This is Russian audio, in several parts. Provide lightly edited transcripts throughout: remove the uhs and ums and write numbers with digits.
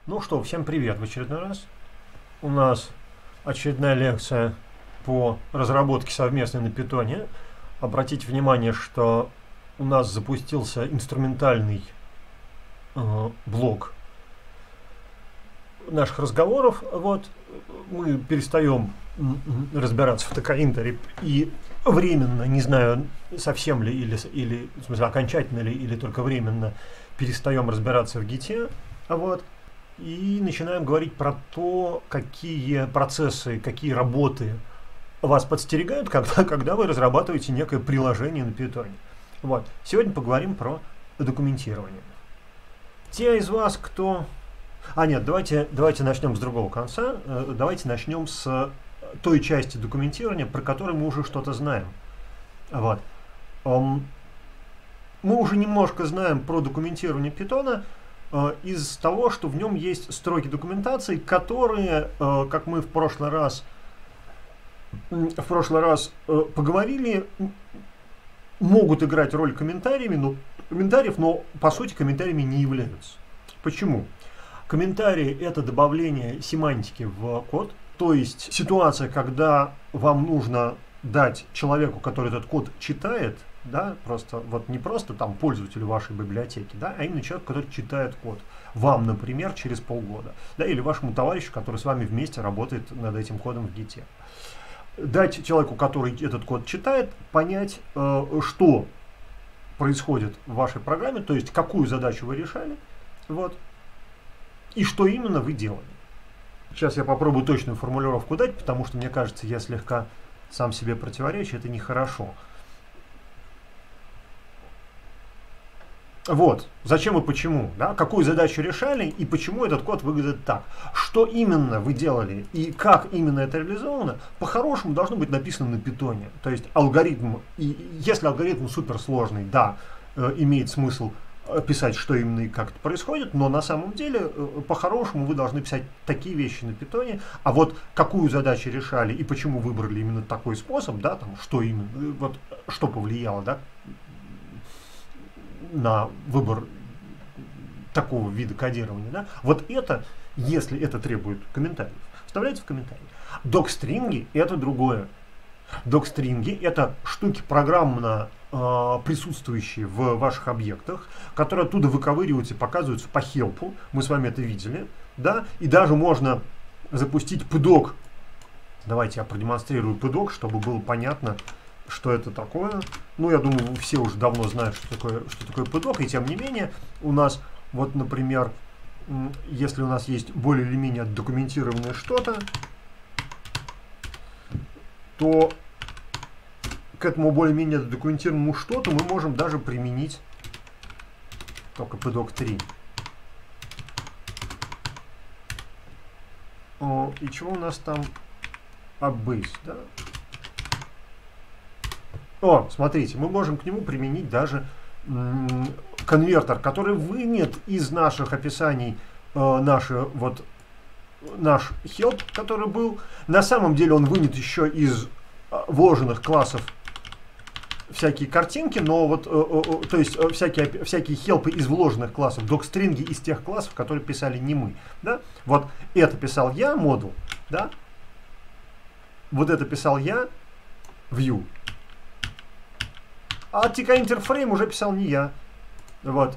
Ну что, всем привет в очередной раз. У нас очередная лекция по разработке совместной на питоне. Обратите внимание, что у нас запустился инструментальный блок наших разговоров. Вот мы перестаем разбираться в токаинтере и временно, не знаю, совсем ли или в смысле окончательно ли, или только временно перестаем разбираться в гите. Вот. И начинаем говорить про то, какие процессы, какие работы вас подстерегают, когда вы разрабатываете некое приложение на питоне. Вот. Сегодня поговорим про документирование. Те из вас, кто... нет, давайте начнем с другого конца. Давайте начнем с той части документирования, про которую мы уже что-то знаем. Вот. Мы уже немножко знаем про документирование питона из того, что в нем есть строки документации, которые, как мы в прошлый раз поговорили, могут играть роль комментариев, но по сути комментариями не являются. Почему? Комментарии — это добавление семантики в код, то есть ситуация, когда вам нужно дать человеку, который этот код читает, да, просто вот не просто там пользователю вашей библиотеки, да, а именно человек, который читает код. Вам, например, через полгода, да, или вашему товарищу, который с вами вместе работает над этим кодом в гите. Дать человеку, который этот код читает, понять, что происходит в вашей программе, то есть какую задачу вы решали, вот, и что именно вы делали. Сейчас я попробую точную формулировку дать, потому что, мне кажется, я слегка сам себе противоречу, это нехорошо. Вот, зачем и почему, да? Какую задачу решали и почему этот код выглядит так. Что именно вы делали и как именно это реализовано, по-хорошему должно быть написано на питоне. То есть алгоритм, и если алгоритм суперсложный, да, имеет смысл писать, что именно и как это происходит, но на самом деле, по-хорошему, вы должны писать такие вещи на питоне, а вот какую задачу решали и почему выбрали именно такой способ, да, там, что именно, вот, что повлияло, да, на выбор такого вида кодирования, да, вот это, если это требует комментариев, вставляйте в комментарии. Докстринги — это другое. Докстринги — это штуки программно присутствующие в ваших объектах, которые оттуда выковыриваются и показываются по хелпу. Мы с вами это видели, да, и даже можно запустить PDoc. Давайте я продемонстрирую PDoc, чтобы было понятно, что это такое. Ну, я думаю, все уже давно знают, что такое PDoc, и тем не менее, у нас, вот, например, если у нас есть более или менее документированное что-то, то к этому более-менее документированному что-то мы можем даже применить только PDoc 3. И чего у нас там? Base, да? Смотрите, мы можем к нему применить даже конвертер, который вынет из наших описаний наш help, который был. На самом деле он вынет еще из вложенных классов всякие картинки, но вот, то есть всякие хелпы из вложенных классов, докстринги из тех классов, которые писали не мы. Да? Вот это писал я, модул, да? Вот это писал я, view. А tkinterframe уже писал не я. Вот.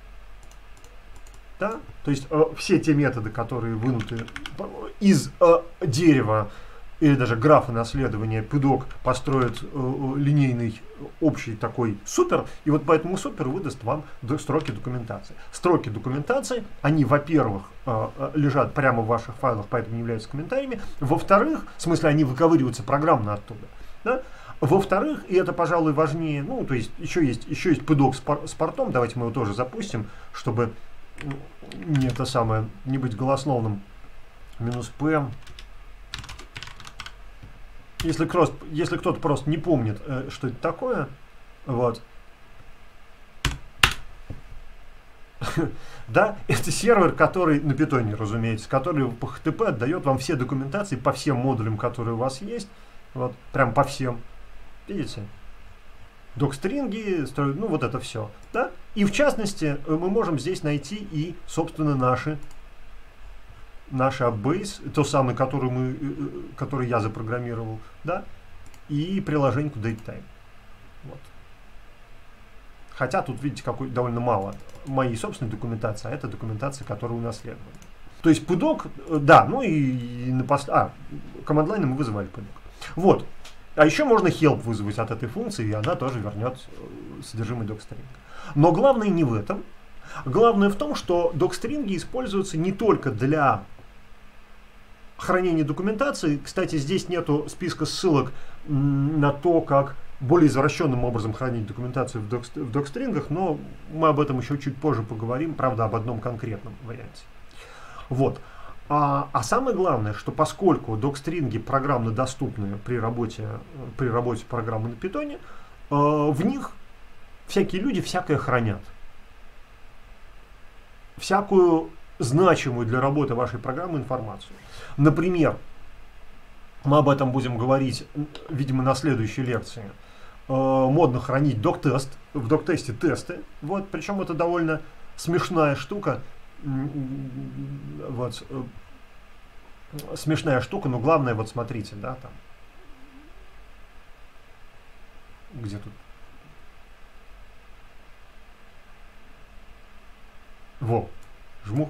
Да? То есть все те методы, которые вынуты из дерева или даже графа наследования, PDoc построит линейный общий такой супер, и вот по этому суперу выдаст вам строки документации. Строки документации, они, во-первых, лежат прямо в ваших файлах, поэтому не являются комментариями. Во-вторых, в смысле, они выковыриваются программно оттуда. Да? Во-вторых, и это, пожалуй, важнее, ну, то есть еще есть PDoc с портом, давайте мы его тоже запустим, чтобы не быть голословным. -p. Если кто-то просто не помнит, что это такое, вот, да, это сервер, который на питоне, разумеется, который по HTTP отдает вам все документации по всем модулям, которые у вас есть, вот, прям по всем, видите, докстринги, ну вот это все, да, и в частности мы можем здесь найти и, собственно, наши наш AppBase, то самое, который я запрограммировал, да, и приложение к DateTime. Вот. Хотя тут, видите, довольно мало моей собственной документации, а это документация, которая унаследована. То есть PDoc, да, ну и команд-лайном мы вызывали PDoc. Вот. А еще можно help вызвать от этой функции, и она тоже вернет содержимое docstring. Но главное не в этом. Главное в том, что docstring используются не только для хранения документации. Кстати, здесь нету списка ссылок на то, как более извращенным образом хранить документацию в docstringах, но мы об этом еще чуть позже поговорим, правда, об одном конкретном варианте. Вот. А самое главное, что поскольку docstrinги программно доступны при работе программы на питоне, в них всякие люди всякое хранят. Всякую значимую для работы вашей программы информацию. Например, мы об этом будем говорить, видимо, на следующей лекции. Модно хранить доктест, в доктесте тесты. Вот, причем это довольно смешная штука. Вот, смешная штука, но главное, вот смотрите, да, там. Где тут? Во, жму.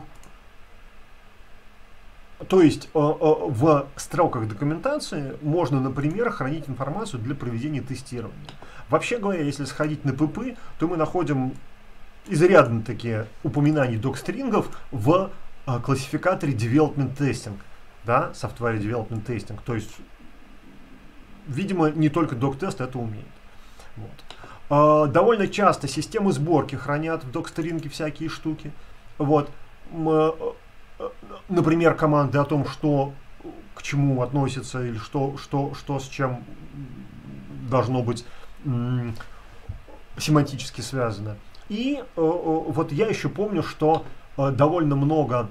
То есть в строках документации можно, например, хранить информацию для проведения тестирования. Вообще говоря, если сходить на pp, то мы находим изрядно такие упоминания docstringов в классификаторе Development Testing, да, Software Development Testing. То есть, видимо, не только doctest это умеет. Вот. Довольно часто системы сборки хранят в docstrinге всякие штуки. Вот. Например, команды о том, что к чему относится или что с чем должно быть семантически связано. И вот я еще помню, что довольно много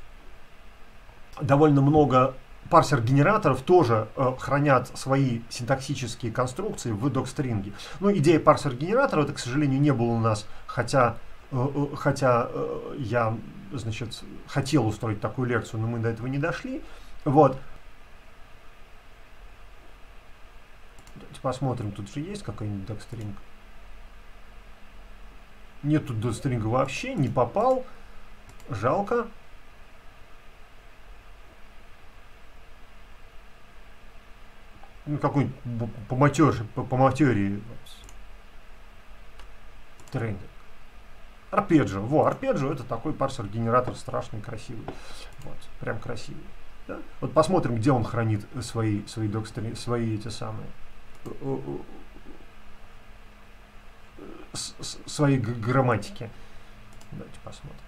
парсер-генераторов тоже хранят свои синтаксические конструкции в docstrinге. Ну, идея парсер-генератора, это, к сожалению, не было у нас, хотя я, значит, хотел устроить такую лекцию, но мы до этого не дошли. Вот. Давайте посмотрим, тут же есть какой-нибудь docstring. Нет тут docstring вообще, не попал. Жалко. Ну, какой-нибудь по материи тренинг. Арпеджио. Арпеджио это такой парсер-генератор страшный, красивый. Вот, прям красивый. Да? Вот посмотрим, где он хранит свои эти самые свои грамматики. Давайте посмотрим.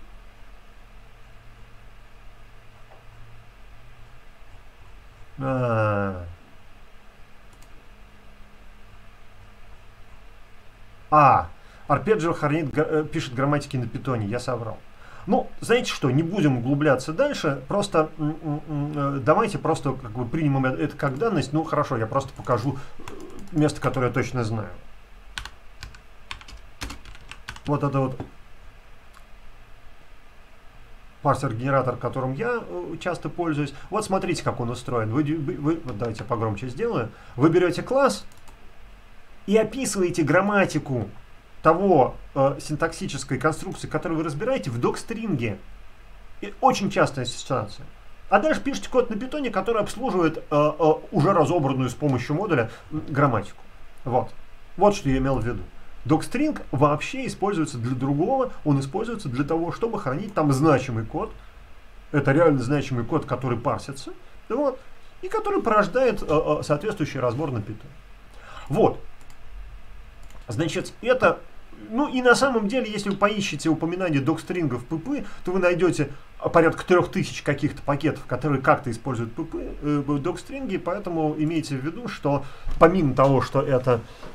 Арпеджио пишет грамматики на питоне, я соврал. Ну, знаете что, не будем углубляться дальше, просто давайте просто как бы примем это как данность. Ну, хорошо, я просто покажу место, которое я точно знаю. Вот это вот парсер-генератор, которым я часто пользуюсь. Вот смотрите, как он устроен. Вот давайте я погромче сделаю. Вы берете класс и описываете грамматику того синтаксической конструкции, которую вы разбираете, в docstrinге. Очень частая ситуация. А дальше пишите код на питоне, который обслуживает уже разобранную с помощью модуля грамматику. Вот что я имел в виду. Docstring вообще используется для другого, он используется для того, чтобы хранить там значимый код. Это реально значимый код, который парсится, вот, и который порождает соответствующий разбор на Python. Вот. Значит, это... Ну и на самом деле, если вы поищете упоминание docstring в pp, то вы найдете порядка 3000 каких-то пакетов, которые как-то используют docstring, поэтому имейте в виду, что помимо того, что это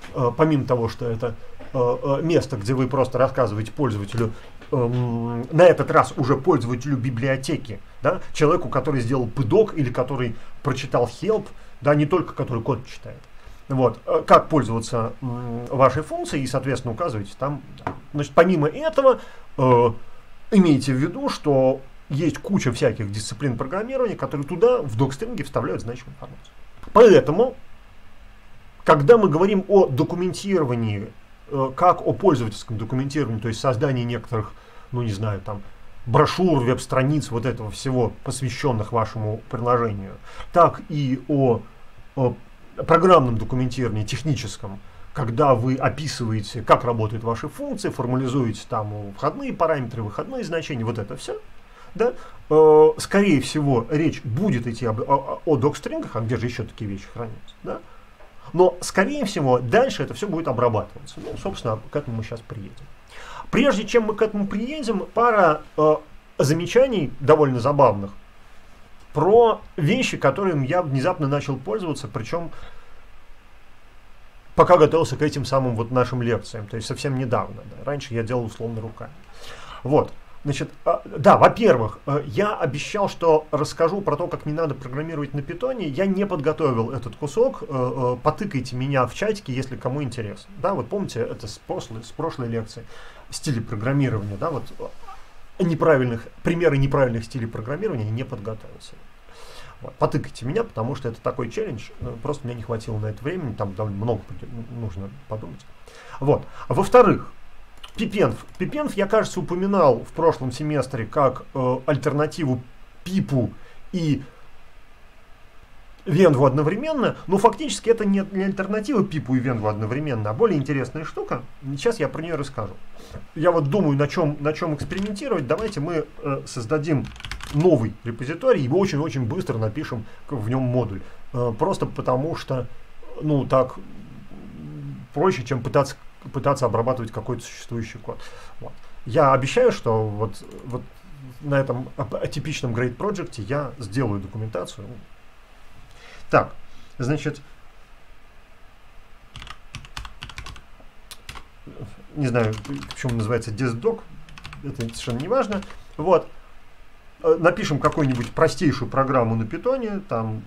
место, где вы просто рассказываете пользователю, на этот раз уже пользователю библиотеки, да, человеку, который сделал PDoc или который прочитал help, да, не только который код читает. Вот, как пользоваться вашей функцией и, соответственно, указываете там. Значит, помимо этого, имейте в виду, что есть куча всяких дисциплин программирования, которые туда в докстринге вставляют значимую информацию. Поэтому, когда мы говорим о документировании, как о пользовательском документировании, то есть создании некоторых, ну не знаю, там, брошюр, веб-страниц, вот этого всего, посвященных вашему приложению, так и о программном документировании, техническом, когда вы описываете, как работают ваши функции, формализуете там входные параметры, выходные значения, вот это все, да, скорее всего, речь будет идти о докстрингах, а где же еще такие вещи хранятся, да? Но, скорее всего, дальше это все будет обрабатываться. Ну, собственно, к этому мы сейчас приедем. Прежде чем мы к этому приедем, пара замечаний довольно забавных про вещи, которыми я внезапно начал пользоваться, причем пока готовился к этим самым вот нашим лекциям, то есть совсем недавно. Да. Раньше я делал условно руками. Вот. Значит, да, во-первых, я обещал, что расскажу про то, как не надо программировать на питоне. Я не подготовил этот кусок. Потыкайте меня в чатике, если кому интересно. Да, вот помните, это с прошлой лекции. Стили программирования, да, вот примеры неправильных стилей программирования не подготовился. Вот, потыкайте меня, потому что это такой челлендж. Просто мне не хватило на это времени, там довольно много нужно подумать. Вот. А во-вторых, Пипенов я, кажется, упоминал в прошлом семестре как альтернативу Пипу и Венву одновременно, но фактически это не альтернатива Пипу и Венву одновременно, а более интересная штука. Сейчас я про нее расскажу. Я вот думаю, на чем экспериментировать. Давайте мы создадим новый репозиторий и очень-очень быстро напишем в нем модуль. Просто потому что, ну, так проще, чем пытаться обрабатывать какой-то существующий код. Вот. Я обещаю, что вот на этом атипичном Great Project я сделаю документацию. Так, значит, не знаю, почему называется DesDoc, это совершенно не важно. Вот, напишем какую-нибудь простейшую программу на питоне, там,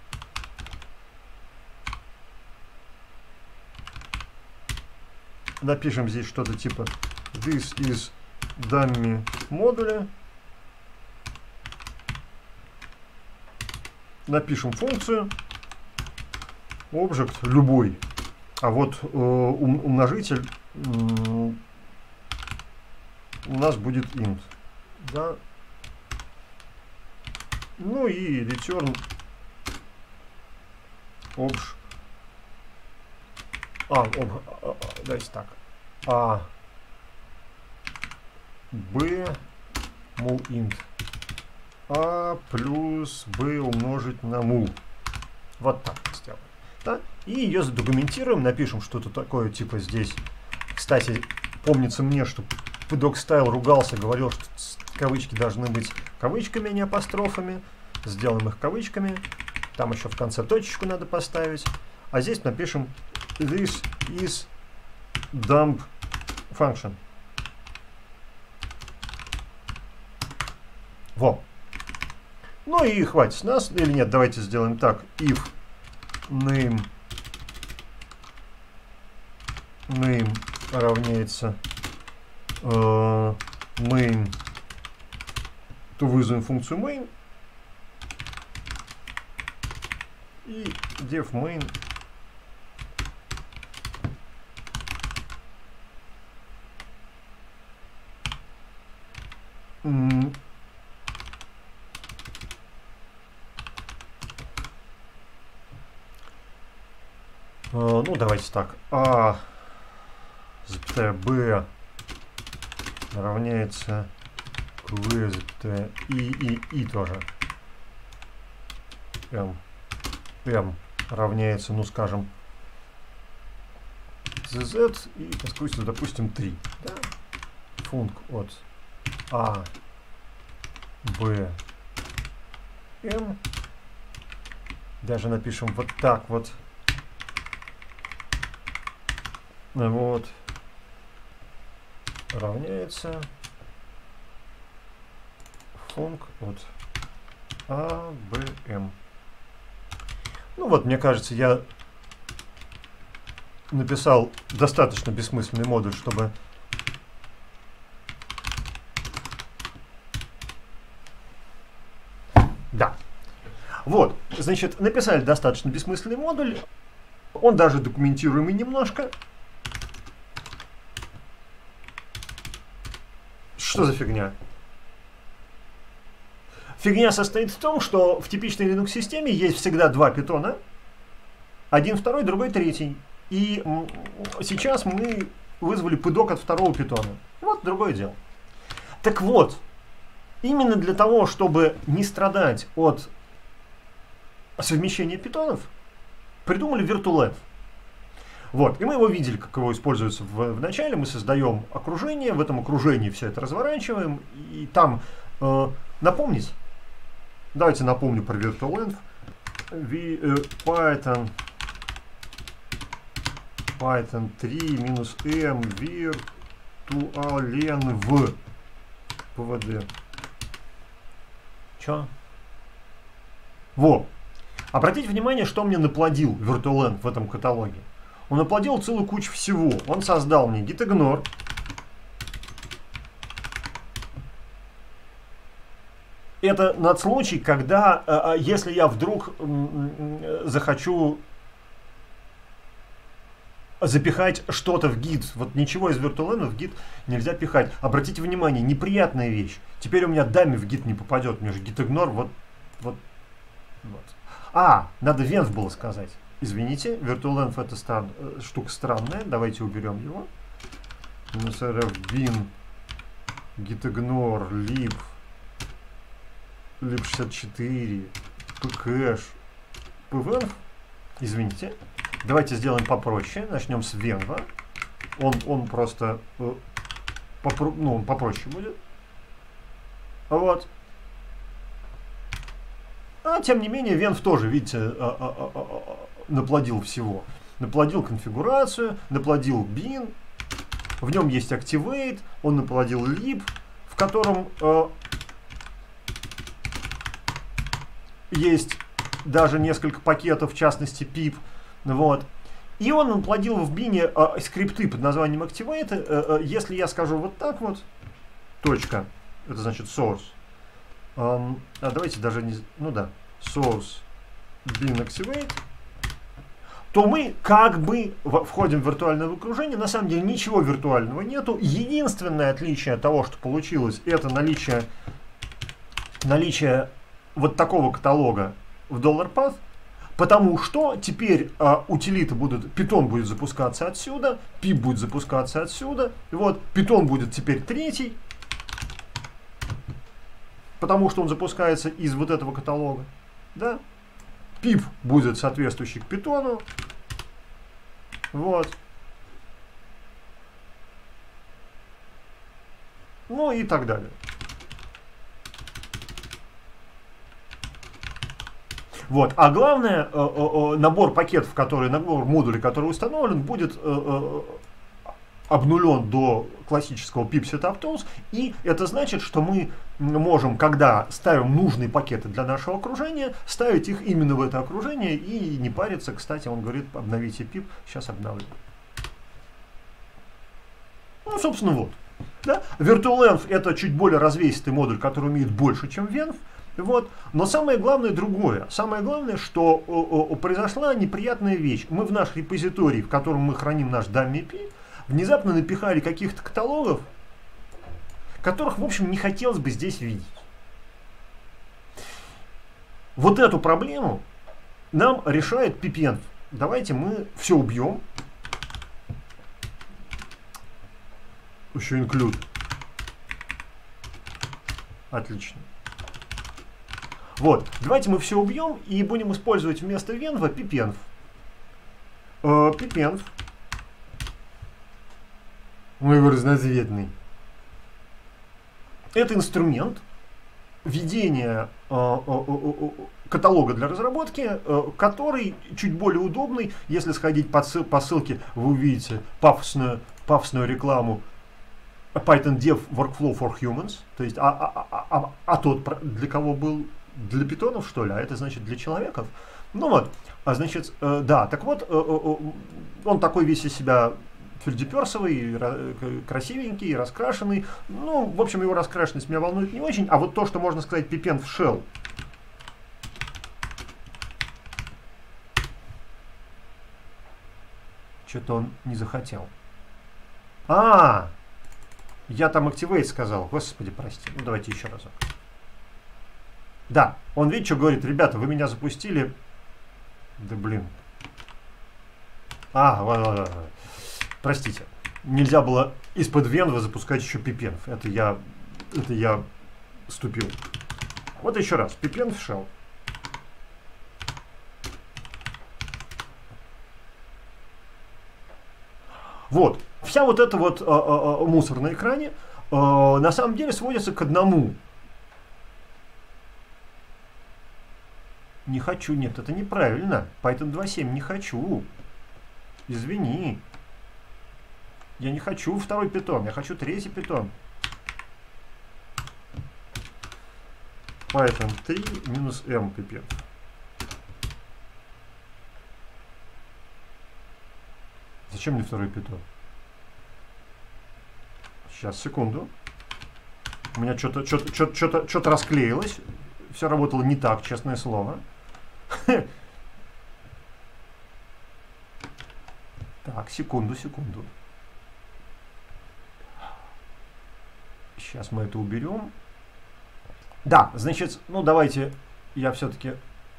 напишем здесь что-то типа this is dummy модуля. Напишем функцию object любой. А вот умножитель у нас будет int. Да. Ну и return obj. Давайте так. B mul int. А плюс b умножить на mul. Вот так сделаем. Да? И ее задокументируем, напишем что-то такое, типа здесь. Кстати, помнится мне, что PDocStyle ругался, говорил, что кавычки должны быть кавычками, а не апострофами. Сделаем их кавычками. Там еще в конце точечку надо поставить. А здесь напишем this is dump function. Во. Ну и хватит с нас. Или нет, давайте сделаем так. If name равняется main, то вызовем функцию main. И def main ну, давайте так. Запятая b равняется v, запятая и тоже. M равняется, ну, скажем, z и, допустим, 3. Да? Функ от a, b, m. Даже напишем вот так вот. Вот. Равняется функ от a, b, m. Ну вот, мне кажется, я написал достаточно бессмысленный модуль, чтобы Вот, значит, написали достаточно бессмысленный модуль. Он даже документируемый немножко. Что за фигня? Фигня состоит в том, что в типичной Linux-системе есть всегда два питона. Один второй, другой третий. И сейчас мы вызвали пыдок от второго питона. Вот другое дело. Так вот, именно для того, чтобы не страдать от совмещения питонов, придумали virtualenv. Вот, и мы его видели, как его используется в начале. Мы создаем окружение, в этом окружении все это разворачиваем. И там, напомнить, давайте напомню про virtualenv. Python 3 -m virtualenv pvd. Чё? Во! Обратите внимание, что мне наплодил virtualenv в этом каталоге. Он наплодил целую кучу всего. Он создал мне gitignore. Это на случай, когда, если я вдруг захочу запихать что-то в гид. Вот ничего из virtualenv в гид нельзя пихать. Обратите внимание, неприятная вещь. Теперь у меня dummy в гид не попадет. Мне же gitignore вот. Надо venv было сказать. Извините, virtualenv это штука странная. Давайте уберем его. bin gitignore lib64 pcache pvenv. Извините. Давайте сделаем попроще. Начнем с venv. Он просто он попроще будет. Вот. Тем не менее, venv тоже, видите, наплодил всего. Наплодил конфигурацию, наплодил bin. В нем есть activate, он наплодил lib, в котором есть даже несколько пакетов, в частности pip. Вот. И он наплодил в бине скрипты под названием activate. Если я скажу вот так вот, точка, это значит source. Давайте даже не... source bin activate, то мы как бы входим в виртуальное окружение. На самом деле ничего виртуального нету. Единственное отличие от того, что получилось, это наличие вот такого каталога в $path, потому что теперь утилиты Python будет запускаться отсюда, pip будет запускаться отсюда, вот, Python будет теперь третий, потому что он запускается из вот этого каталога, да, pip будет соответствующий к Python, вот, ну и так далее. Вот. А главное, набор модулей, который установлен, будет обнулен до классического pip setup tools. И это значит, что мы можем, когда ставим нужные пакеты для нашего окружения, ставить их именно в это окружение и не париться. Кстати, он говорит, обновите pip. Сейчас обновлю. Ну, собственно, вот. Да? virtualenv это чуть более развесистый модуль, который умеет больше, чем venv. Вот. Но самое главное другое. Самое главное, что произошла неприятная вещь. Мы в наш репозиторий, в котором мы храним наш dummy-p, внезапно напихали каких-то каталогов, которых, в общем, не хотелось бы здесь видеть. Вот эту проблему нам решает pipenv. Давайте мы все убьем. Еще include. Отлично. Вот, давайте мы все убьем и будем использовать вместо venv pipenv. Pipenv. Он его разноцветный. Это инструмент ведения каталога для разработки, который чуть более удобный. Если сходить по ссылке, вы увидите пафосную рекламу Python Dev Workflow for Humans. То есть, тот для кого был? Для питонов, что ли? А это значит для человеков? Ну вот, значит, да, так вот, он такой весь из себя фельдеперсовый, красивенький, раскрашенный. Ну, в общем, его раскрашенность меня волнует не очень. А вот то, что можно сказать pipenv shell, Что-то он не захотел. А, я там Activate сказал. Господи, прости. Ну, давайте еще разок. Да, он, видите, что говорит? Ребята, вы меня запустили. Да блин. Простите. Нельзя было из-под Венва запускать еще пипенв. Это я ступил. Вот еще раз. Пипенв shell. Вот. Вся вот эта вот мусор на экране на самом деле сводится к одному. Не хочу. Нет, это неправильно. Python 2.7 не хочу. Извини. Я не хочу второй питон. Я хочу третий питон. Python 3 минус m пипен. Зачем мне второй питон? Сейчас, секунду. У меня что-то расклеилось. Все работало не так, честное слово. Так, секунду. Сейчас мы это уберем. Да, значит, ну давайте я все-таки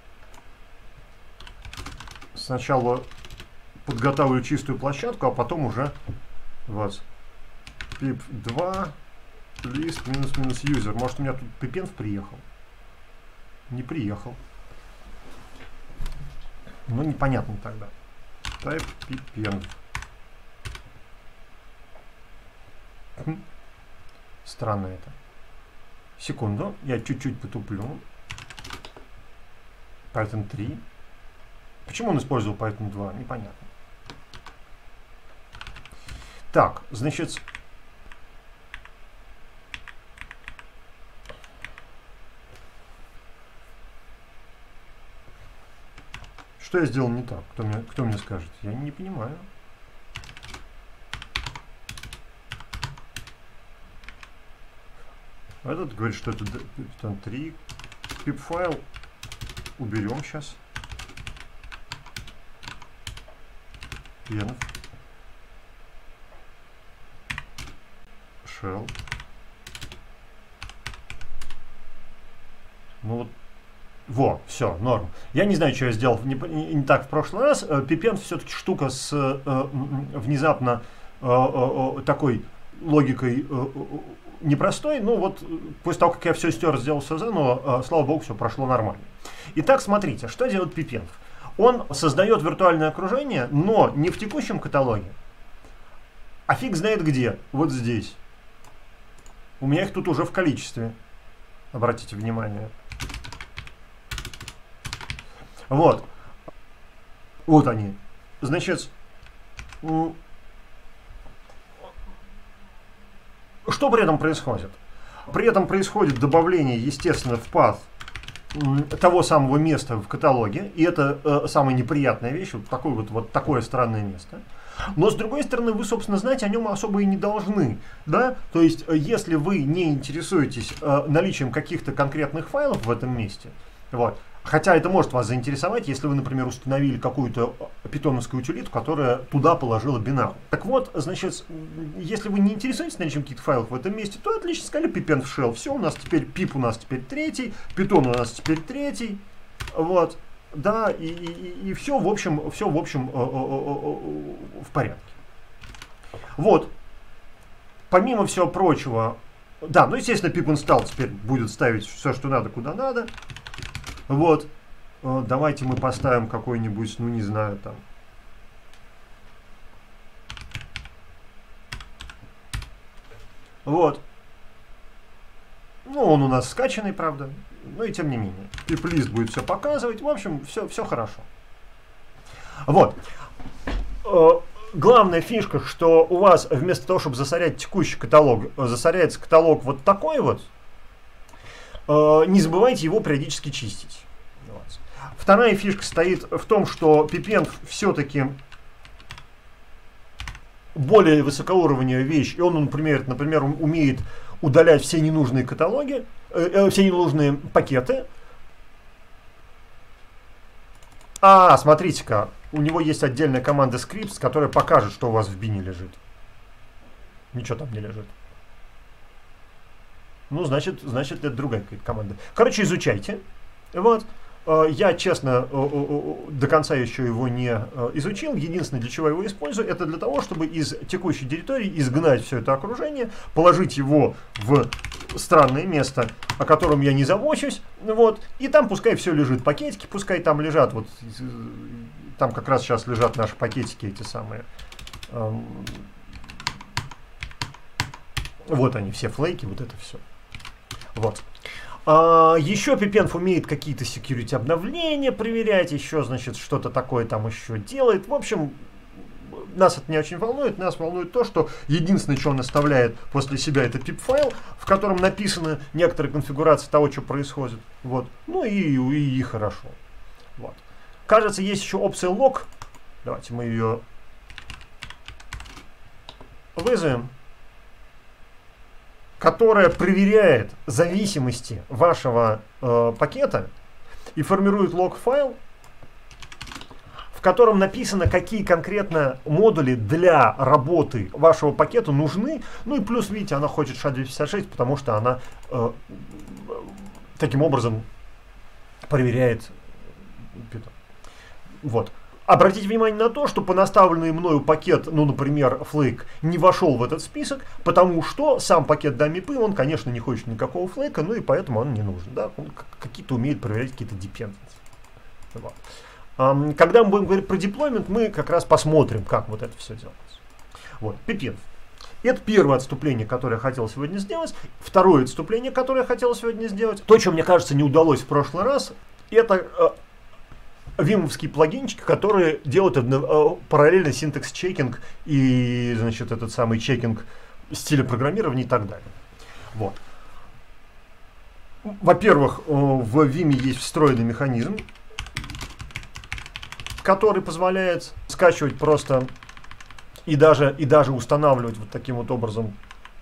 сначала подготовлю чистую площадку, а потом уже вот pip2 list минус user. Может, у меня тут пипенв приехал? Не приехал. Ну, непонятно тогда. Type pipенv. Странно это. Секунду, я чуть-чуть потуплю. Python 3. Почему он использовал Python 2? Непонятно. Так, значит... Что я сделал не так? Кто мне скажет? Я не понимаю. Этот говорит, что это Python 3. Pip файл уберем сейчас. Env. Shell. Ну вот. Во, все, норм. Я не знаю, что я сделал не так в прошлый раз. Пипен все-таки штука с внезапно такой логикой непростой. Ну вот, после того, как я все стер, сделал все заново, слава богу, все прошло нормально. Итак, смотрите, что делает Пипенв. Он создает виртуальное окружение, но не в текущем каталоге, а фиг знает где. Вот здесь. У меня их тут уже в количестве. Обратите внимание. Вот. Вот они. Значит, что при этом происходит? При этом происходит добавление, естественно, в path того самого места в каталоге. И это самая неприятная вещь. Вот такое странное место. Но, с другой стороны, вы, собственно, знать о нем особо и не должны. Да? То есть, если вы не интересуетесь наличием каких-то конкретных файлов в этом месте, вот, хотя это может вас заинтересовать, если вы, например, установили какую-то питоновскую утилиту, которая туда положила бинар. Так вот, значит, если вы не интересуетесь наличием каких-то файлов в этом месте, то отлично сказали pipend shell. Все, у нас теперь pip у нас теперь третий, питон у нас теперь третий. Вот. Да, и все, в общем, в порядке. Вот. Помимо всего прочего, да, ну, естественно, pip install теперь будет ставить все, что надо, куда надо. Вот. Давайте мы поставим какой-нибудь, ну, не знаю, там. Вот. Ну, он у нас скачанный, правда. Ну и тем не менее. Pip-list будет все показывать. В общем, все хорошо. Вот. Главная фишка, что у вас вместо того, чтобы засорять текущий каталог, засоряется каталог вот такой вот. Не забывайте его периодически чистить. Вот. Вторая фишка стоит в том, что Pipend все-таки более высокоуровневая вещь. И он, например, умеет удалять все ненужные каталоги, все ненужные пакеты. Смотрите-ка, у него есть отдельная команда scripts, которая покажет, что у вас в бине лежит. Ничего там не лежит. Ну, значит, это другая какая-то команда. Короче, изучайте. Вот. Я, честно, до конца еще его не изучил. Единственное, для чего я его использую, это для того, чтобы из текущей территории изгнать все это окружение, положить его в странное место, о котором я не забочусь, вот, и там пускай все лежит. Пакетики пускай там лежат. Вот, там как раз сейчас лежат наши пакетики, эти самые. Вот они, все флейки, вот это все. Вот. Еще ppenv умеет какие-то security обновления проверять, еще, значит, что-то такое там еще делает. В общем, нас это не очень волнует. Нас волнует то, что единственное, что он оставляет после себя, это pip-файл, в котором написаны некоторые конфигурации того, что происходит. Вот. Ну и хорошо. Вот. Кажется, есть еще опция log. Давайте мы ее вызовем, которая проверяет зависимости вашего пакета и формирует лог-файл, в котором написано, какие конкретно модули для работы вашего пакета нужны. Ну и плюс, видите, она хочет SHA-256, потому что она таким образом проверяет Python. Вот. Обратите внимание на то, что понаставленный мною пакет, ну, например, Flake, не вошел в этот список, потому что сам пакет dummy.py, он, конечно, не хочет никакого флейка, ну и поэтому он не нужен. Да? Он какие-то умеет проверять какие-то dependencies. Вот. Когда мы будем говорить про деплоймент, мы как раз посмотрим, как вот это все делается. Вот, ppenv. Это первое отступление, которое я хотел сегодня сделать. Второе отступление, которое я хотел сегодня сделать. То, что, мне кажется, не удалось в прошлый раз, это вимовские плагинчики, которые делают параллельно синтекс-чекинг и, значит, этот самый чекинг стиля программирования и так далее. Вот. Во-первых, в Vim есть встроенный механизм, который позволяет скачивать просто и даже устанавливать вот таким вот образом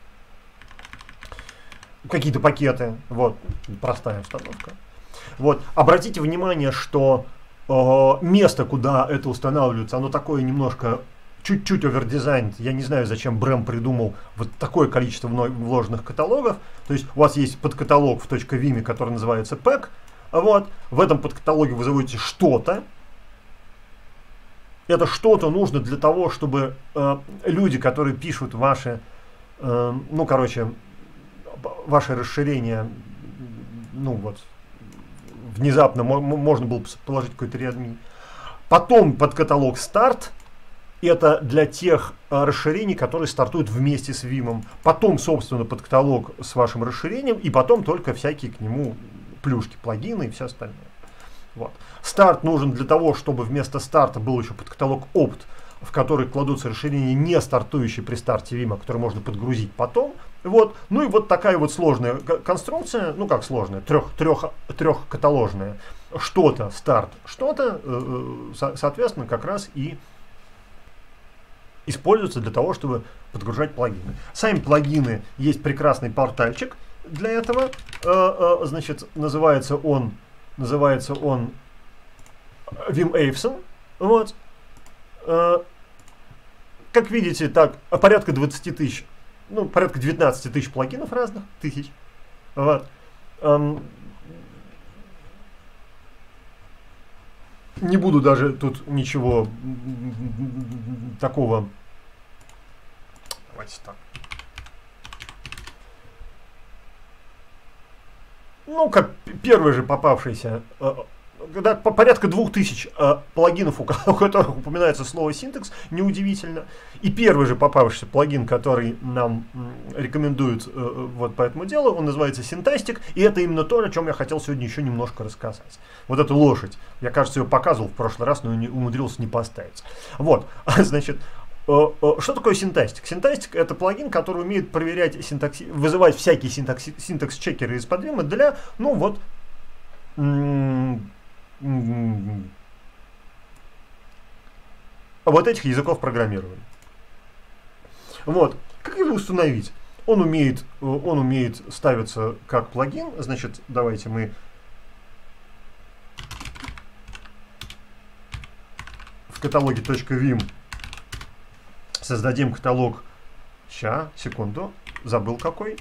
какие-то пакеты. Вот, простая установка. Вот. Обратите внимание, что место, куда это устанавливается, оно такое немножко, чуть-чуть овердизайн. Я не знаю, зачем Брэм придумал вот такое количество вложенных каталогов. То есть у вас есть подкаталог в .vim, который называется pack. Вот. В этом подкаталоге вы заводите что-то. Это что-то нужно для того, чтобы люди, которые пишут ваши, ну, короче, ваше расширение, ну, вот, внезапно можно было положить какой-то readme. Потом подкаталог Start. Это для тех расширений, которые стартуют вместе с Vim. Потом, собственно, подкаталог с вашим расширением. И потом только всякие к нему плюшки, плагины и все остальное. Вот. Старт нужен для того, чтобы вместо старта был еще подкаталог Opt, в который кладутся расширения, не стартующие при старте Vim, которые можно подгрузить потом. Вот. Ну и вот такая вот сложная конструкция, ну как сложная, трехкаталожная. Что-то, старт, что-то, соответственно, как раз и используется для того, чтобы подгружать плагины. Сами плагины, есть прекрасный портальчик для этого. Значит, называется он Vim-Avson. Вот. Как видите, так, порядка 20 тысяч, ну, порядка 19 тысяч плагинов разных, тысяч. Вот. Не буду даже тут ничего такого. Давайте так. Ну, как первый же попавшийся, когда порядка 2000 плагинов, у которых упоминается слово синтекс, неудивительно. И первый же попавшийся плагин, который нам рекомендуют вот по этому делу, он называется Syntastic. И это именно то, о чем я хотел сегодня еще немножко рассказать. Вот эту лошадь. Я, кажется, ее показывал в прошлый раз, но умудрился не поставить. Вот, значит. Что такое Syntastic? Syntastic — это плагин, который умеет проверять вызывать всякие синтекс-чекеры из-под Vim для, ну вот, вот этих языков программирования. Вот. Как его установить? Он умеет ставиться как плагин. Значит, давайте мы в каталоге .vim создадим каталог. Ща, секунду, забыл какой.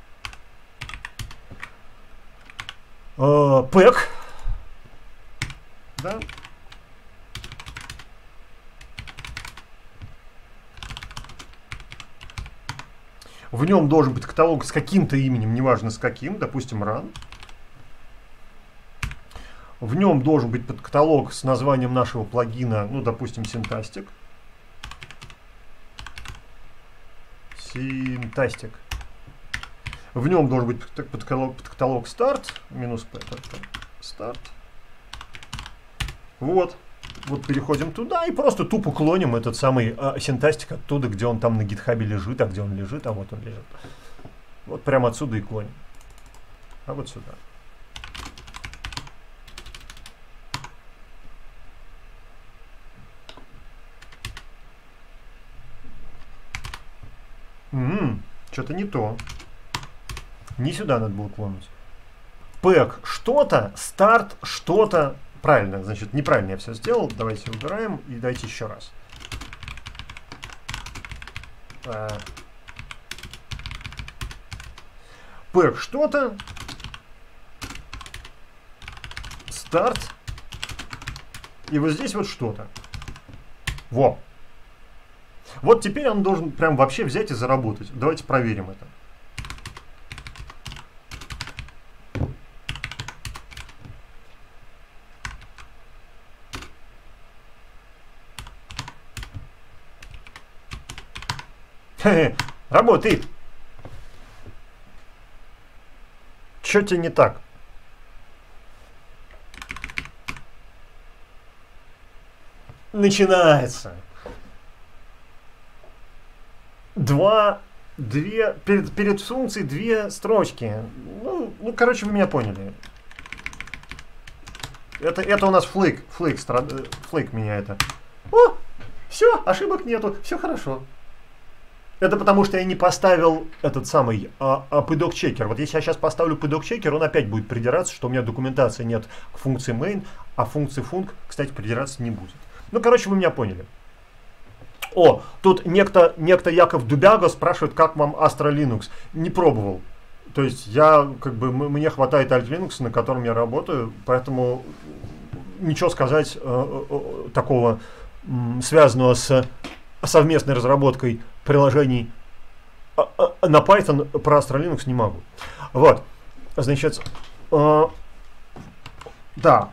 Пэк. Да. В нем должен быть каталог с каким-то именем, неважно с каким, допустим, run. В нем должен быть подкаталог с названием нашего плагина, ну, допустим, Syntastic. Syntastic. В нем должен быть подкаталог start, минус p, start. Вот. Вот переходим туда и просто тупо клоним этот самый Syntastic оттуда, где он там на гитхабе лежит, а где он лежит, а вот он лежит. Вот прямо отсюда и клоним. А вот сюда. Что-то не то. Не сюда надо было клонуть. Пэк что-то, старт что-то. Правильно, значит, неправильно я все сделал. Давайте убираем и давайте еще раз. Пэк что-то. Старт. И вот здесь вот что-то. Во. Вот теперь он должен прям вообще взять и заработать. Давайте проверим это. Работает. Что тебе не так? Начинается. Перед функцией две строчки. Ну, короче, вы меня поняли. Это у нас флейк меня это. О, все, ошибок нету, все хорошо. Это потому, что я не поставил этот самый PDoc-чекер. Вот если я сейчас поставлю PDoc-чекер, он опять будет придираться, что у меня документации нет к функции main, а функции func, кстати, придираться не будет. Ну, короче, вы меня поняли. О, тут некто Яков Дубяга спрашивает, как вам Astra Linux. Не пробовал. То есть я, мне хватает Alt Linux, на котором я работаю, поэтому ничего сказать такого, связанного с совместной разработкой приложений на Python про Astra Linux не могу. Вот. Значит, да.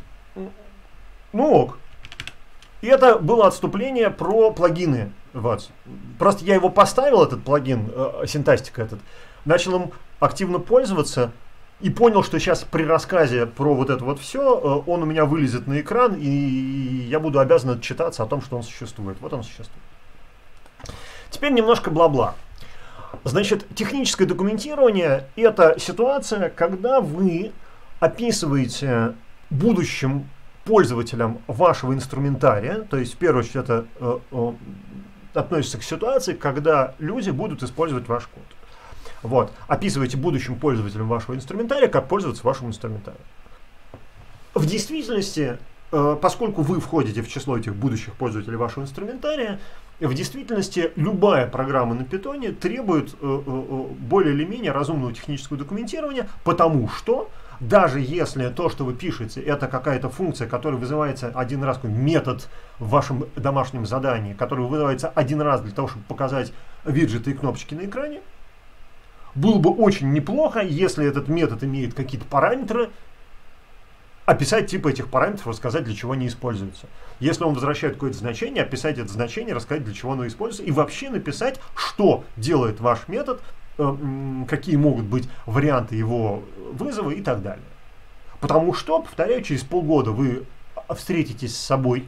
Ну ок. И это было отступление про плагины. Вот. Просто я его поставил, этот плагин, Syntastic этот, начал им активно пользоваться и понял, что сейчас при рассказе про вот это вот все, он у меня вылезет на экран, и я буду обязан отчитаться о том, что он существует. Вот он существует. Теперь немножко бла-бла. Значит, техническое документирование – это ситуация, когда вы описываете будущим пользователям вашего инструментария, то есть в первую очередь это относится к ситуации, когда люди будут использовать ваш код. Вот. Описывайте будущим пользователям вашего инструментария, как пользоваться вашим инструментарием. В действительности, поскольку вы входите в число этих будущих пользователей вашего инструментария, в действительности любая программа на Python требует более или менее разумного технического документирования, потому что даже если то, что вы пишете, это какая-то функция, которая вызывается один раз, какой метод в вашем домашнем задании, который вызывается один раз для того, чтобы показать виджеты и кнопочки на экране, было бы очень неплохо, если этот метод имеет какие-то параметры, описать типы этих параметров, рассказать, для чего они используются. Если он возвращает какое-то значение, описать это значение, рассказать, для чего оно используется, и вообще написать, что делает ваш метод, какие могут быть варианты его вызова и так далее. Потому что, повторяю, через полгода вы встретитесь с собой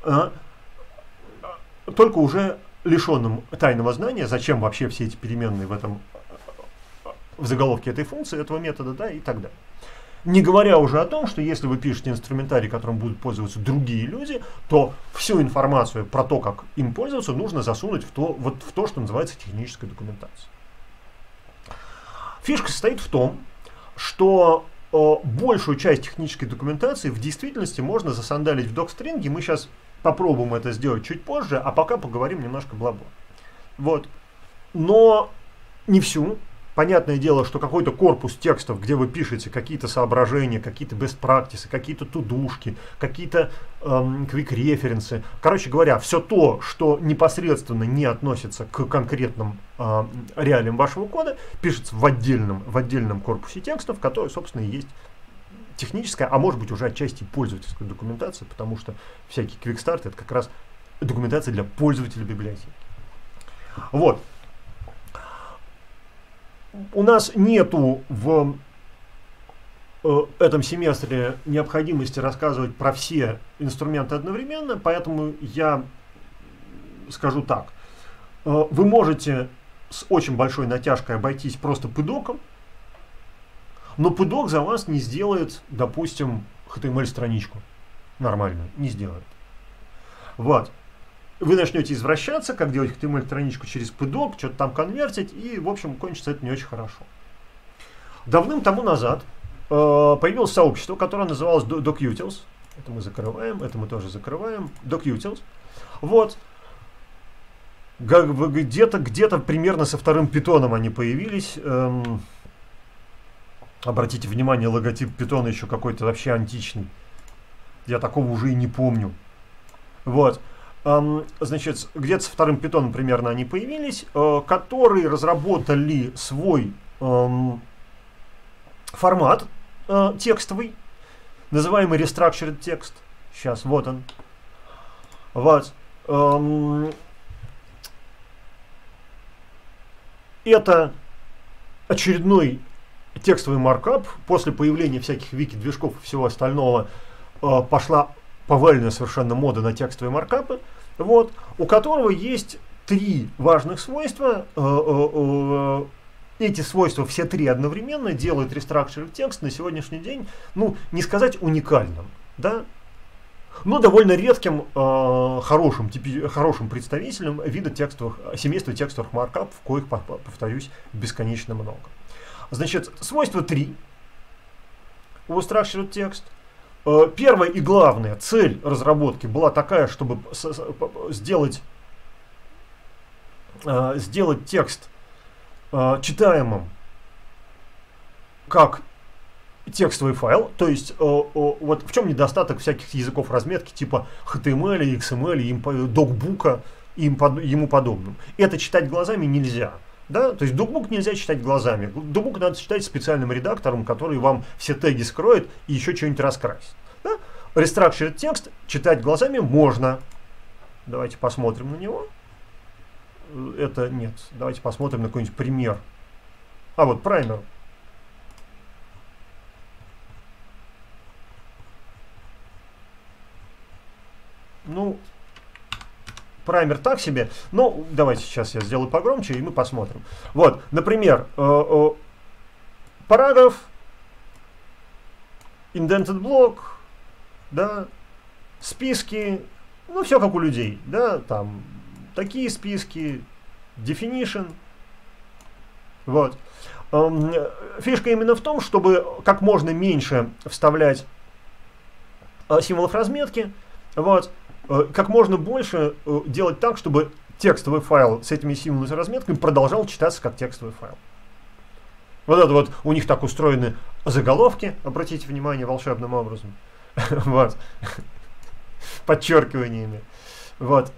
только уже лишенным тайного знания, зачем вообще все эти переменные в заголовке этой функции, этого метода, да, и так далее. Не говоря уже о том, что если вы пишете инструментарий, которым будут пользоваться другие люди, то всю информацию про то, как им пользоваться, нужно засунуть в то, что называется техническая документация. Фишка состоит в том, что большую часть технической документации в действительности можно засандалить в докстринге. Мы сейчас попробуем это сделать чуть позже, а пока поговорим немножко бла-бла. Вот. Но не всю. Понятное дело, что какой-то корпус текстов, где вы пишете какие-то соображения, какие-то best practices, какие-то тудушки, какие-то quick референсы. Короче говоря, все то, что непосредственно не относится к конкретным реалиям вашего кода, пишется в отдельном корпусе текстов, который, собственно, и есть техническая, а может быть уже отчасти пользовательская документация, потому что всякий quick start это как раз документация для пользователя библиотеки. Вот. У нас нету в этом семестре необходимости рассказывать про все инструменты одновременно, поэтому я скажу так. Вы можете с очень большой натяжкой обойтись просто пэдоком, но пэдок за вас не сделает, допустим, HTML-страничку нормальную, не сделает. Вот. Вы начнете извращаться, как делать HTML-страничку через пэдок, что-то там конвертить, и, в общем, кончится это не очень хорошо. Давным-тому назад появилось сообщество, которое называлось DocUtils. Это мы закрываем, это мы тоже закрываем. DocUtils. Вот. Где-то примерно со вторым питоном они появились. Обратите внимание, логотип питона еще какой-то вообще античный. Я такого уже и не помню. Вот. Значит, где-то со вторым питоном примерно они появились, которые разработали свой формат текстовый, называемый Restructured Text. Сейчас, вот он. Вот. Это очередной текстовый маркап. После появления всяких вики-движков и всего остального пошла повальная совершенно мода на текстовые маркапы, вот, у которого есть три важных свойства. Эти свойства все три одновременно делают Restructured Text на сегодняшний день, ну, не сказать уникальным, да, но довольно редким, хорошим представителем вида текстовых, семейства текстовых маркапов, коих, повторюсь, бесконечно много. Значит, свойство 3 у Restructured Text. Первая и главная цель разработки была такая, чтобы сделать текст читаемым как текстовый файл. То есть вот в чем недостаток всяких языков разметки типа HTML, XML, докбука и ему подобным. Это читать глазами нельзя. Да? То есть докбук нельзя читать глазами. Докбук надо читать специальным редактором, который вам все теги скроет и еще что-нибудь раскрасит. Да? Restructured текст читать глазами можно. Давайте посмотрим на него. Это нет. Давайте посмотрим на какой-нибудь пример. А вот праймер. Ну, праймер так себе. Но давайте сейчас я сделаю погромче, и мы посмотрим. Вот, например, параграф, indented block, да, списки, ну, все как у людей, да, там, такие списки, definition, вот. Фишка именно в том, чтобы как можно меньше вставлять символов разметки, вот, как можно больше делать так, чтобы текстовый файл с этими символами разметками продолжал читаться как текстовый файл. Вот это вот у них так устроены заголовки, обратите внимание, волшебным образом. Вот. Подчеркиваниями. Вот.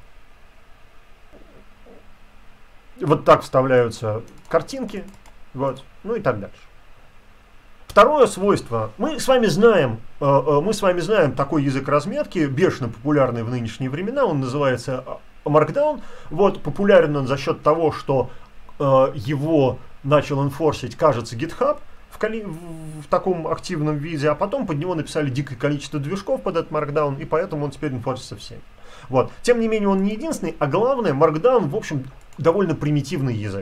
Вот так вставляются картинки. Вот. Ну и так дальше. Второе свойство. Мы с вами знаем такой язык разметки, бешено популярный в нынешние времена. Он называется Markdown. Вот, популярен он за счет того, что его начал энфорсить, кажется, GitHub в таком активном виде, а потом под него написали дикое количество движков под этот Markdown, и поэтому он теперь энфорсится всеми. Вот. Тем не менее, он не единственный, а главное, Markdown, в общем, довольно примитивный язык.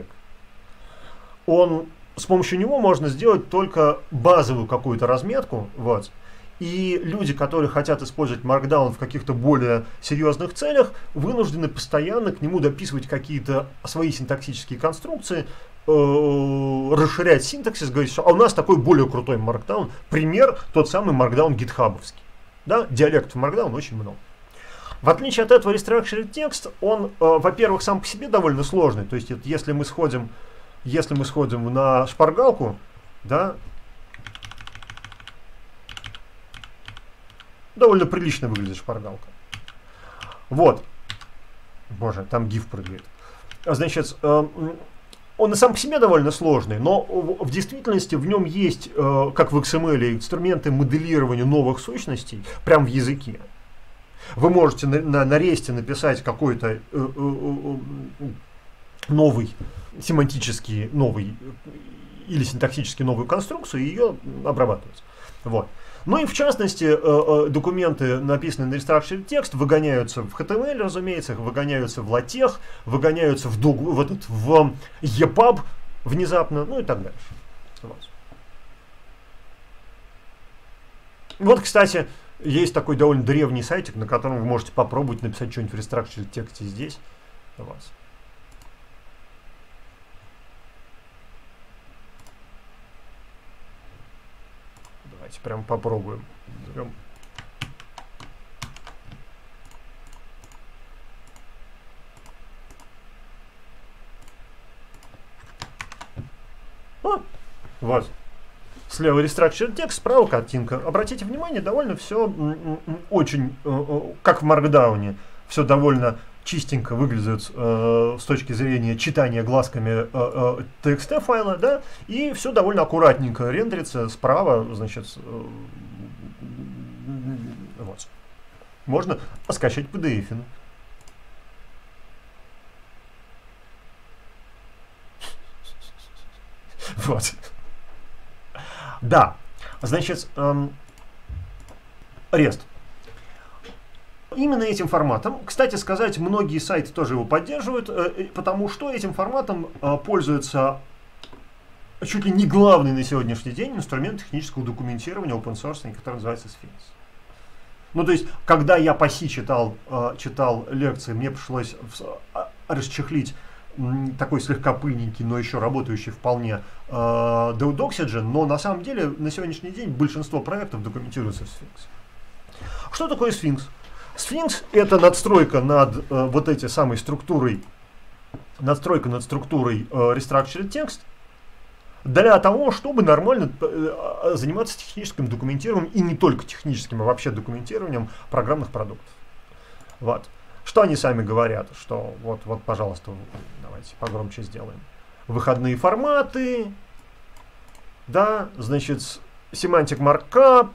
С помощью него можно сделать только базовую какую-то разметку, вот. И люди, которые хотят использовать Markdown в каких-то более серьезных целях, вынуждены постоянно к нему дописывать какие-то свои синтаксические конструкции, расширять синтаксис, говорить, что у нас такой более крутой Markdown. Пример, тот самый Markdown гитхабовский. Да? Диалектов Markdown очень много. В отличие от этого, restructured текст, он, во-первых, сам по себе довольно сложный. То есть, если мы сходим на шпаргалку, да, довольно прилично выглядит шпаргалка. Вот. Боже, там гиф прыгает. Значит, он и сам по себе довольно сложный, но в действительности в нем есть, как в XML, инструменты моделирования новых сущностей прямо в языке. Вы можете на ресте написать какой-то новый, семантически новый или синтаксически новую конструкцию и ее обрабатывать. Вот. Ну и в частности, документы, написанные на restructured текст, выгоняются в HTML, разумеется, выгоняются в LaTeX, выгоняются в EPUB внезапно, ну и так дальше. Вот, кстати, есть такой довольно древний сайтик, на котором вы можете попробовать написать что-нибудь в restructured тексте здесь. Давайте прям попробуем. Берем. Вот. Слева restructured текст, справа картинка. Обратите внимание, довольно все очень, как в Markdown, все довольно чистенько выглядит с точки зрения читания глазками TXT файла, да, и все довольно аккуратненько рендерится справа, значит, вот. Можно скачать PDF. Вот. Да, значит, REST. Именно этим форматом, кстати сказать, многие сайты тоже его поддерживают, потому что этим форматом пользуется чуть ли не главный на сегодняшний день инструмент технического документирования open source, который называется Sphinx. Ну, то есть, когда я по C читал лекции, мне пришлось расчехлить такой слегка пыльненький, но еще работающий вполне Doxygen, но на самом деле на сегодняшний день большинство проектов документируется в Sphinx. Что такое Sphinx? Sphinx — это надстройка над вот этой самой структурой, надстройка над структурой restructured text для того, чтобы нормально заниматься техническим документированием, и не только техническим, а вообще документированием программных продуктов. Вот. Что они сами говорят, что вот, пожалуйста, давайте погромче сделаем. Выходные форматы, да, значит, semantic markup,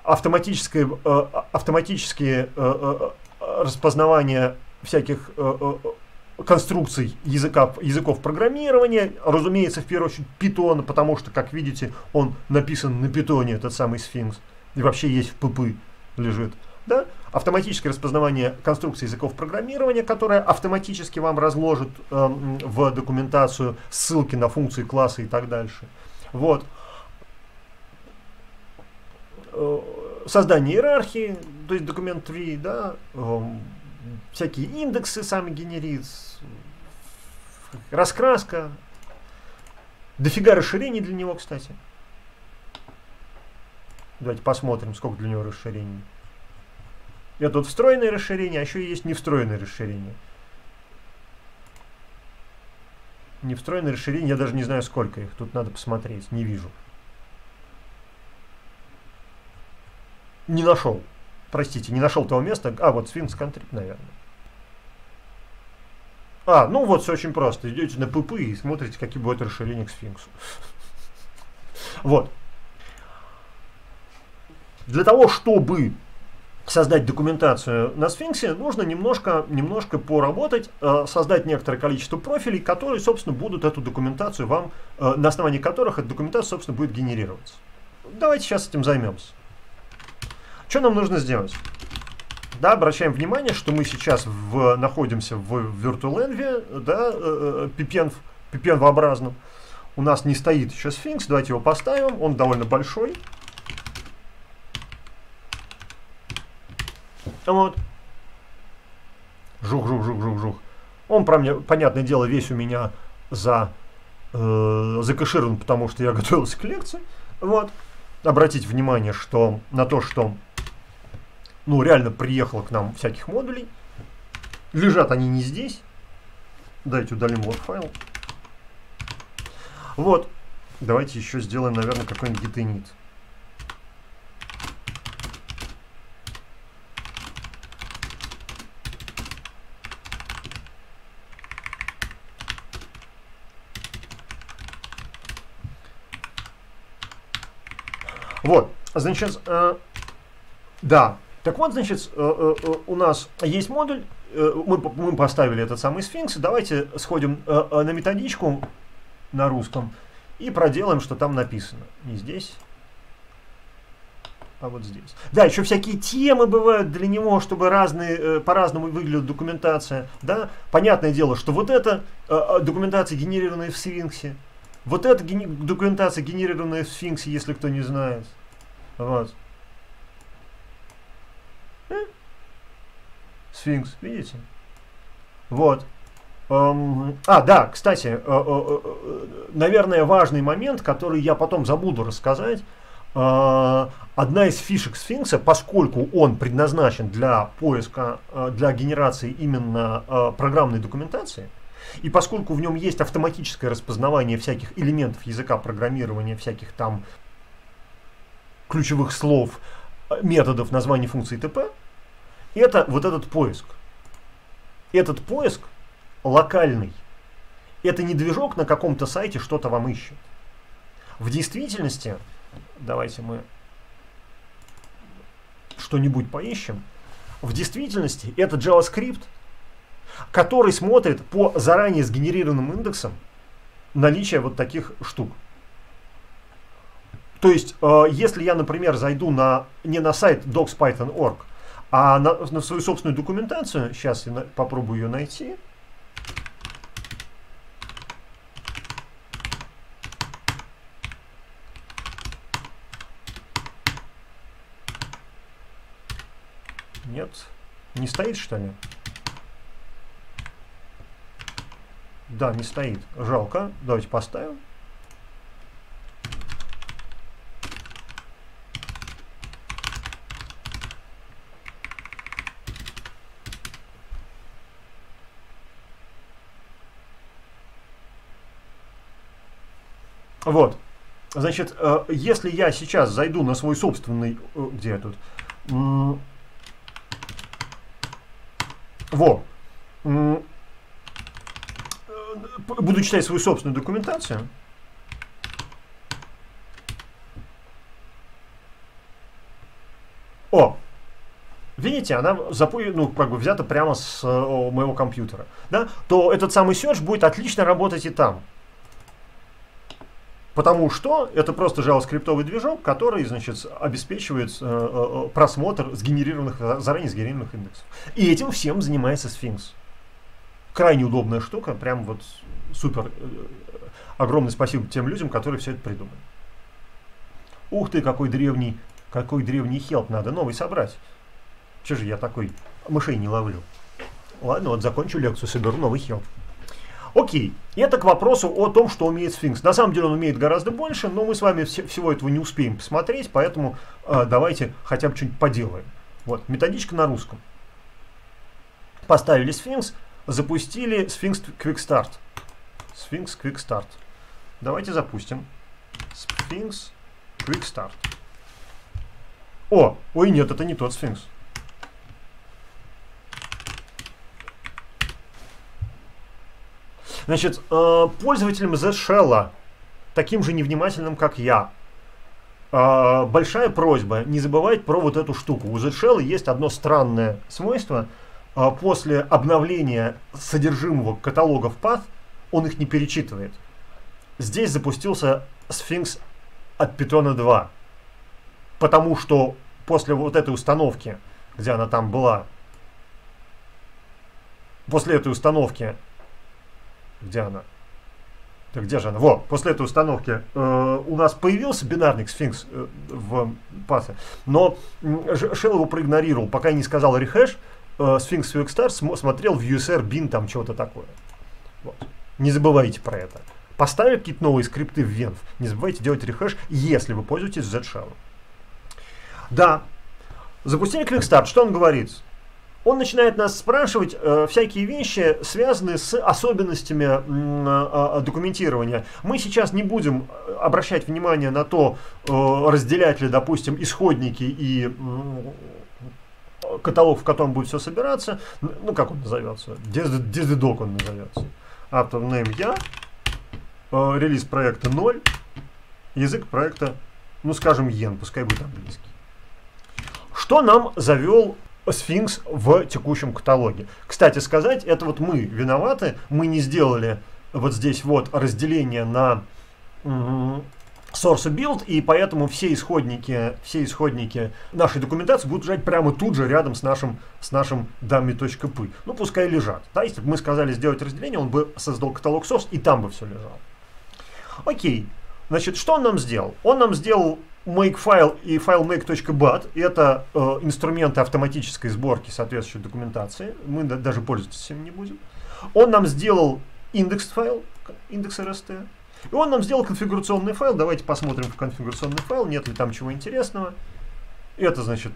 автоматические распознавание всяких конструкций языков программирования, разумеется, в первую очередь Python, потому что, как видите, он написан на Python, этот самый Sphinx, и вообще есть в PP лежит. Да? Автоматическое распознавание конструкций языков программирования, которое автоматически вам разложит в документацию ссылки на функции, классы и так дальше. Вот. Создание иерархии, то есть документ tree, да, всякие индексы сами генерит, раскраска, дофига расширений для него, кстати. Давайте посмотрим, сколько для него расширений. Это вот встроенное расширение, а еще есть невстроенное расширение. Невстроенное расширение, я даже не знаю, сколько их. Тут надо посмотреть, не вижу. Не нашел. Простите, не нашел того места. А, вот Sphinx Contrib, наверное. А, ну вот все очень просто. Идете на PP и смотрите, какие будут расширения к Sphinx. Вот. Для того, чтобы создать документацию на Sphinx, нужно немножко поработать, создать некоторое количество профилей, которые, собственно, будут эту документацию вам, на основании которых эта документация, собственно, будет генерироваться. Давайте сейчас этим займемся. Что нам нужно сделать? Да, обращаем внимание, что мы сейчас находимся в virtualenv, да, PPN-вообразном. У нас не стоит еще Sphinx, давайте его поставим, он довольно большой. Вот. Жух. Он, понятное дело, весь у меня закэширован, потому что я готовился к лекции. Вот. Обратите внимание на то, что ну, реально приехало к нам всяких модулей. Лежат они не здесь. Давайте удалим лог-файл. Вот. Давайте еще сделаем, наверное, какой-нибудь git init. Вот, значит, да. Так вот, значит, у нас есть модуль, мы поставили этот самый сфинкс. Давайте сходим на методичку на русском и проделаем, что там написано. Не здесь, а вот здесь. Да, еще всякие темы бывают для него, чтобы разные, по-разному выглядит документация. Да? Понятное дело, что вот эта документация, генерированная в сфинксе, вот эта документация, генерированная в сфинксе, если кто не знает. Вот. Сфинкс, видите? Вот. Да, кстати, наверное, важный момент, который я потом забуду рассказать. Одна из фишек сфинкса, поскольку он предназначен для поиска, для генерации именно программной документации, и поскольку в нем есть автоматическое распознавание всяких элементов языка программирования, всяких там ключевых слов, методов, названий функций и т.п., это вот этот поиск. Этот поиск локальный. Это не движок на каком-то сайте что-то вам ищет. В действительности, давайте мы что-нибудь поищем. В действительности это JavaScript, который смотрит по заранее сгенерированным индексам наличие вот таких штук. То есть, если я, например, зайду не на сайт docs.python.org, а на свою собственную документацию, сейчас я попробую ее найти. Нет, не стоит, что ли? Да, не стоит. Жалко. Давайте поставим. Вот. Значит, если я сейчас зайду на свой собственный... Где я тут? Буду читать свою собственную документацию. Видите, она как бы взята прямо с моего компьютера. Да? То этот самый search будет отлично работать и там. Потому что это просто JavaScript-овый движок, который, значит, обеспечивает просмотр заранее сгенерированных индексов. И этим всем занимается Sphinx. Крайне удобная штука, прям вот супер. Огромное спасибо тем людям, которые все это придумали. Ух ты, какой древний help, надо новый собрать. Че же я такой мышей не ловлю? Ладно, вот закончу лекцию, соберу новый help. Окей, это к вопросу о том, что умеет Sphinx. На самом деле он умеет гораздо больше, но мы с вами всего этого не успеем посмотреть, поэтому давайте хотя бы что-нибудь поделаем. Вот, методичка на русском. Поставили Sphinx, запустили Sphinx Quick Start. Sphinx Quick Start. Давайте запустим. Sphinx Quick Start. Ой, нет, это не тот Sphinx. Значит, пользователям Z-Shell, таким же невнимательным, как я, большая просьба не забывать про вот эту штуку. У Z-Shell есть одно странное свойство. После обновления содержимого каталогов path он их не перечитывает. Здесь запустился Sphinx от Python 2. Потому что после вот этой установки, где она там была, после этой установки, где она? Так где же она? После этой установки у нас появился бинарник Sphinx в пасе, но Shell его проигнорировал, пока не сказал rehash. Sphinx Quick Start смотрел в USR bin там чего-то такое. Вот. Не забывайте про это. Поставив какие-то новые скрипты в Venv, не забывайте делать rehash, если вы пользуетесь Z-Shell. Да. Запустили QuickStart. Что он говорит? Он начинает нас спрашивать всякие вещи, связанные с особенностями документирования. Мы сейчас не будем обращать внимание на то, разделять ли, допустим, исходники и каталог, в котором будет все собираться. Ну, как он назовется? DSD-док он назовется. Author name я. Релиз проекта 0. Язык проекта, ну, скажем, Yen, пускай будет английский. Что нам завел Sphinx в текущем каталоге? Кстати сказать, это вот мы виноваты, мы не сделали вот здесь вот разделение на source и build, и поэтому все исходники нашей документации будут лежать прямо тут же рядом с нашим dummy.py. Ну, пускай лежат. Да, если бы мы сказали сделать разделение, он бы создал каталог source, и там бы все лежало. Окей. Значит, что он нам сделал? Он нам сделал makefile и filemake.bat. Это инструменты автоматической сборки соответствующей документации. Мы даже пользоваться им не будем. Он нам сделал индекс файл, индекс RST. И он нам сделал конфигурационный файл. Давайте посмотрим в конфигурационный файл, нет ли там чего интересного. Это значит,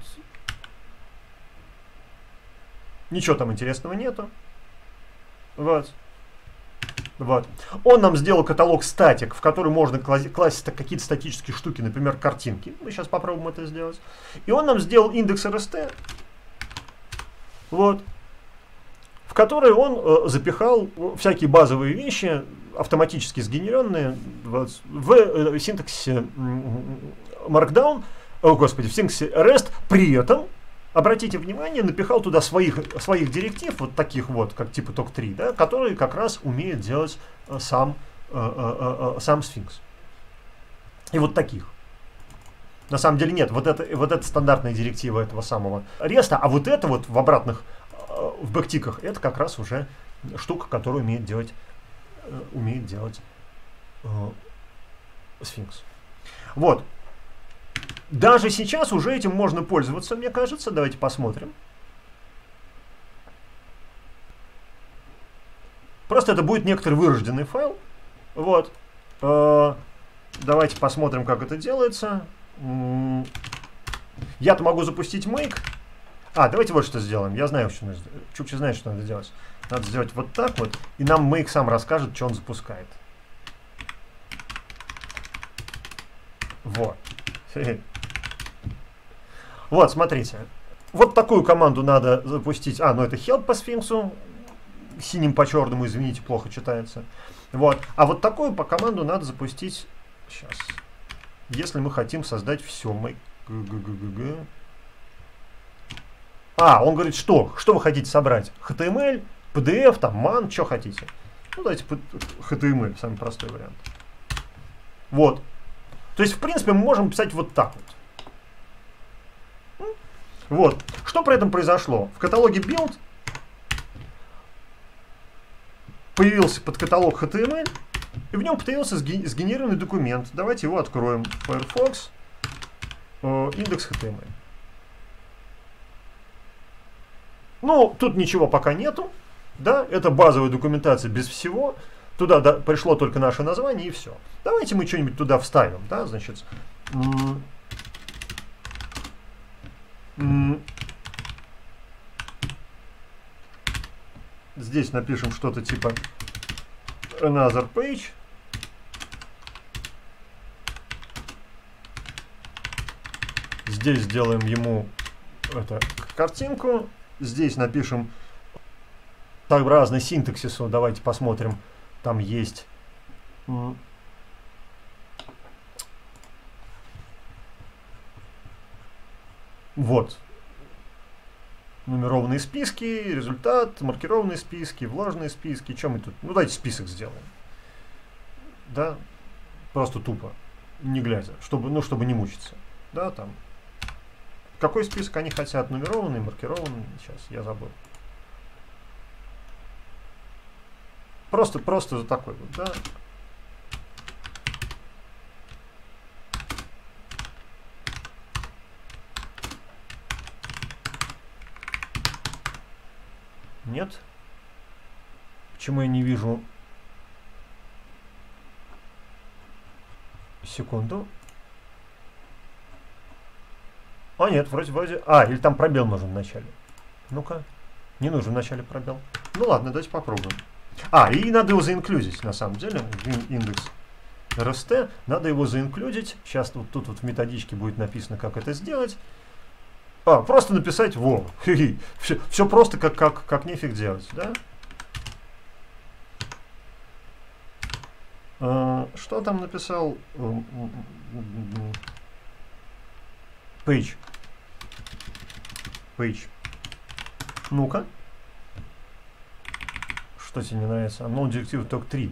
ничего там интересного нету. Вот. Вот. Он нам сделал каталог статик, в который можно класть какие-то статические штуки, например, картинки. Мы сейчас попробуем это сделать. И он нам сделал индекс RST, вот, в который он запихал всякие базовые вещи, автоматически сгенеренные вот, в синтаксисе Markdown, в синтаксисе REST. При этом, обратите внимание, напихал туда своих директив, вот таких вот, как типа TOC3, да, которые как раз умеет делать сам Sphinx. И вот таких. На самом деле нет, вот это стандартная директива этого самого REST, а вот это вот в обратных, в бэктиках, это как раз уже штука, которую умеет делать Sphinx. Вот. Даже сейчас уже этим можно пользоваться, мне кажется. Давайте посмотрим. Просто это будет некоторый вырожденный файл. Вот. Давайте посмотрим, как это делается. Я-то могу запустить make. Давайте вот что сделаем. Я знаю, что надо сделать. Чукча знает, что надо делать. Надо сделать вот так вот. И нам make сам расскажет, что он запускает. Вот. Вот, смотрите. Вот такую команду надо запустить. Ну это help по сфинксу. Синим по черному, извините, плохо читается. Вот. А вот такую по команду надо запустить. Сейчас. Если мы хотим создать все. Он говорит, что? Что вы хотите собрать? HTML, PDF, там, man, что хотите? Ну, давайте HTML, самый простой вариант. Вот. То есть, в принципе, мы можем писать вот так вот. Вот. Что при этом произошло? В каталоге build появился подкаталог HTML, и в нем появился сгенерированный документ. Давайте его откроем. Firefox, индекс HTML. Ну, тут ничего пока нету. Да, это базовая документация без всего. Туда пришло только наше название и все. Давайте мы что-нибудь туда вставим. Да, значит, здесь напишем что-то типа another page. Здесь сделаем ему картинку. Здесь напишем сообразно синтаксису. Давайте посмотрим. Там есть вот нумерованные списки, результат, маркированные списки, вложенные списки. Чем мы тут? Ну, давайте список сделаем. Да, просто тупо, не глядя, чтобы не мучиться. Да, там. Какой список они хотят? Нумерованный, маркированный? Сейчас, я забыл. Просто за такой вот, да. Нет? Почему я не вижу? Секунду. А, нет, вроде. А, или там пробел нужен в начале. Ну-ка. Не нужен в начале пробел. Ну ладно, давайте попробуем. А, и надо его заинклюдить, на самом деле. Индекс RST. Надо его заинклюдить. Сейчас вот тут вот в методичке будет написано, как это сделать. А, просто написать во. Все просто, как нефиг делать, да? Что там написал? Page. Ну-ка. Что тебе не нравится? Non-директив ток 3.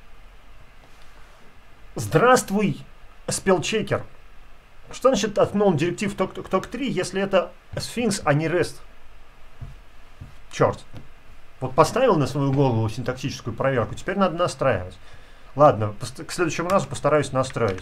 Здравствуй, спелчекер. Что значит от non-директив ток 3, если это Sphinx, а не REST? Черт. Вот поставил на свою голову синтаксическую проверку, теперь надо настраивать. Ладно, к следующему разу постараюсь настроить.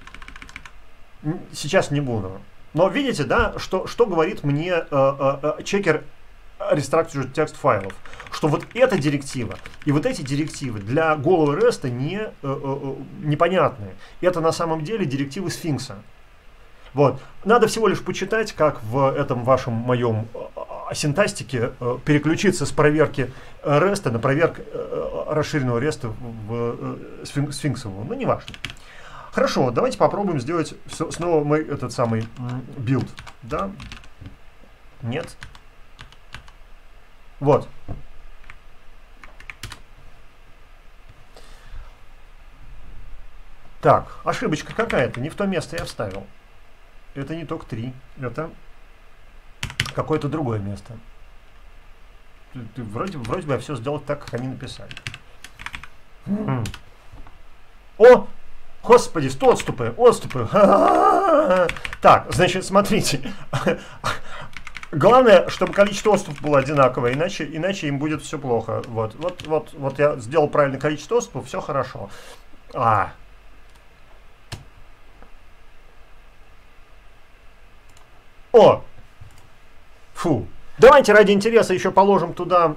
Сейчас не буду. Но видите, да, что говорит мне чекер Restructured текст файлов? Что вот эта директива и вот эти директивы для голого REST непонятные. Это на самом деле директивы Sphinx. Вот. Надо всего лишь почитать, как в этом вашем моем синтастике переключиться с проверки REST на проверку расширенного REST в сфинксовую. Ну, не важно. Хорошо, давайте попробуем сделать снова мы этот самый билд. Да? Нет? Вот. Так, ошибочка какая-то. Не в то место я вставил. Это не ток 3. Это какое-то другое место. Вроде бы я все сделал так, как они написали. О! Господи, отступы. Так, значит, смотрите. Главное, чтобы количество отступов было одинаковое, иначе им будет все плохо. Вот я сделал правильное количество отступов, все хорошо. О! Фу. Давайте ради интереса еще положим туда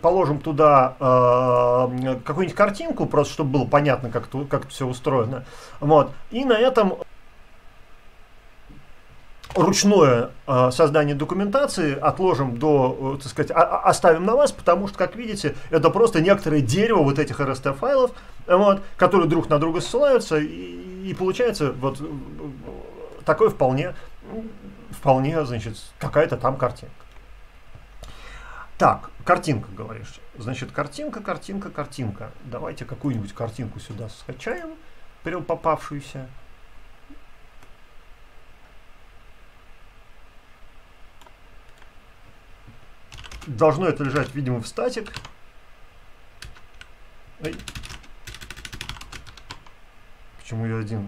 какую-нибудь картинку, просто чтобы было понятно, как это все устроено. Вот. И на этом ручное создание документации отложим до, так сказать, оставим на вас, потому что, как видите, это просто некоторое дерево вот этих RST файлов, вот, которые друг на друга ссылаются, и получается вот такой вполне, значит, какая-то там картинка. Так, картинка, говоришь. Значит, картинка. Давайте какую-нибудь картинку сюда скачаем, прям попавшуюся. Должно это лежать, видимо, в статик. Ой. Почему я один?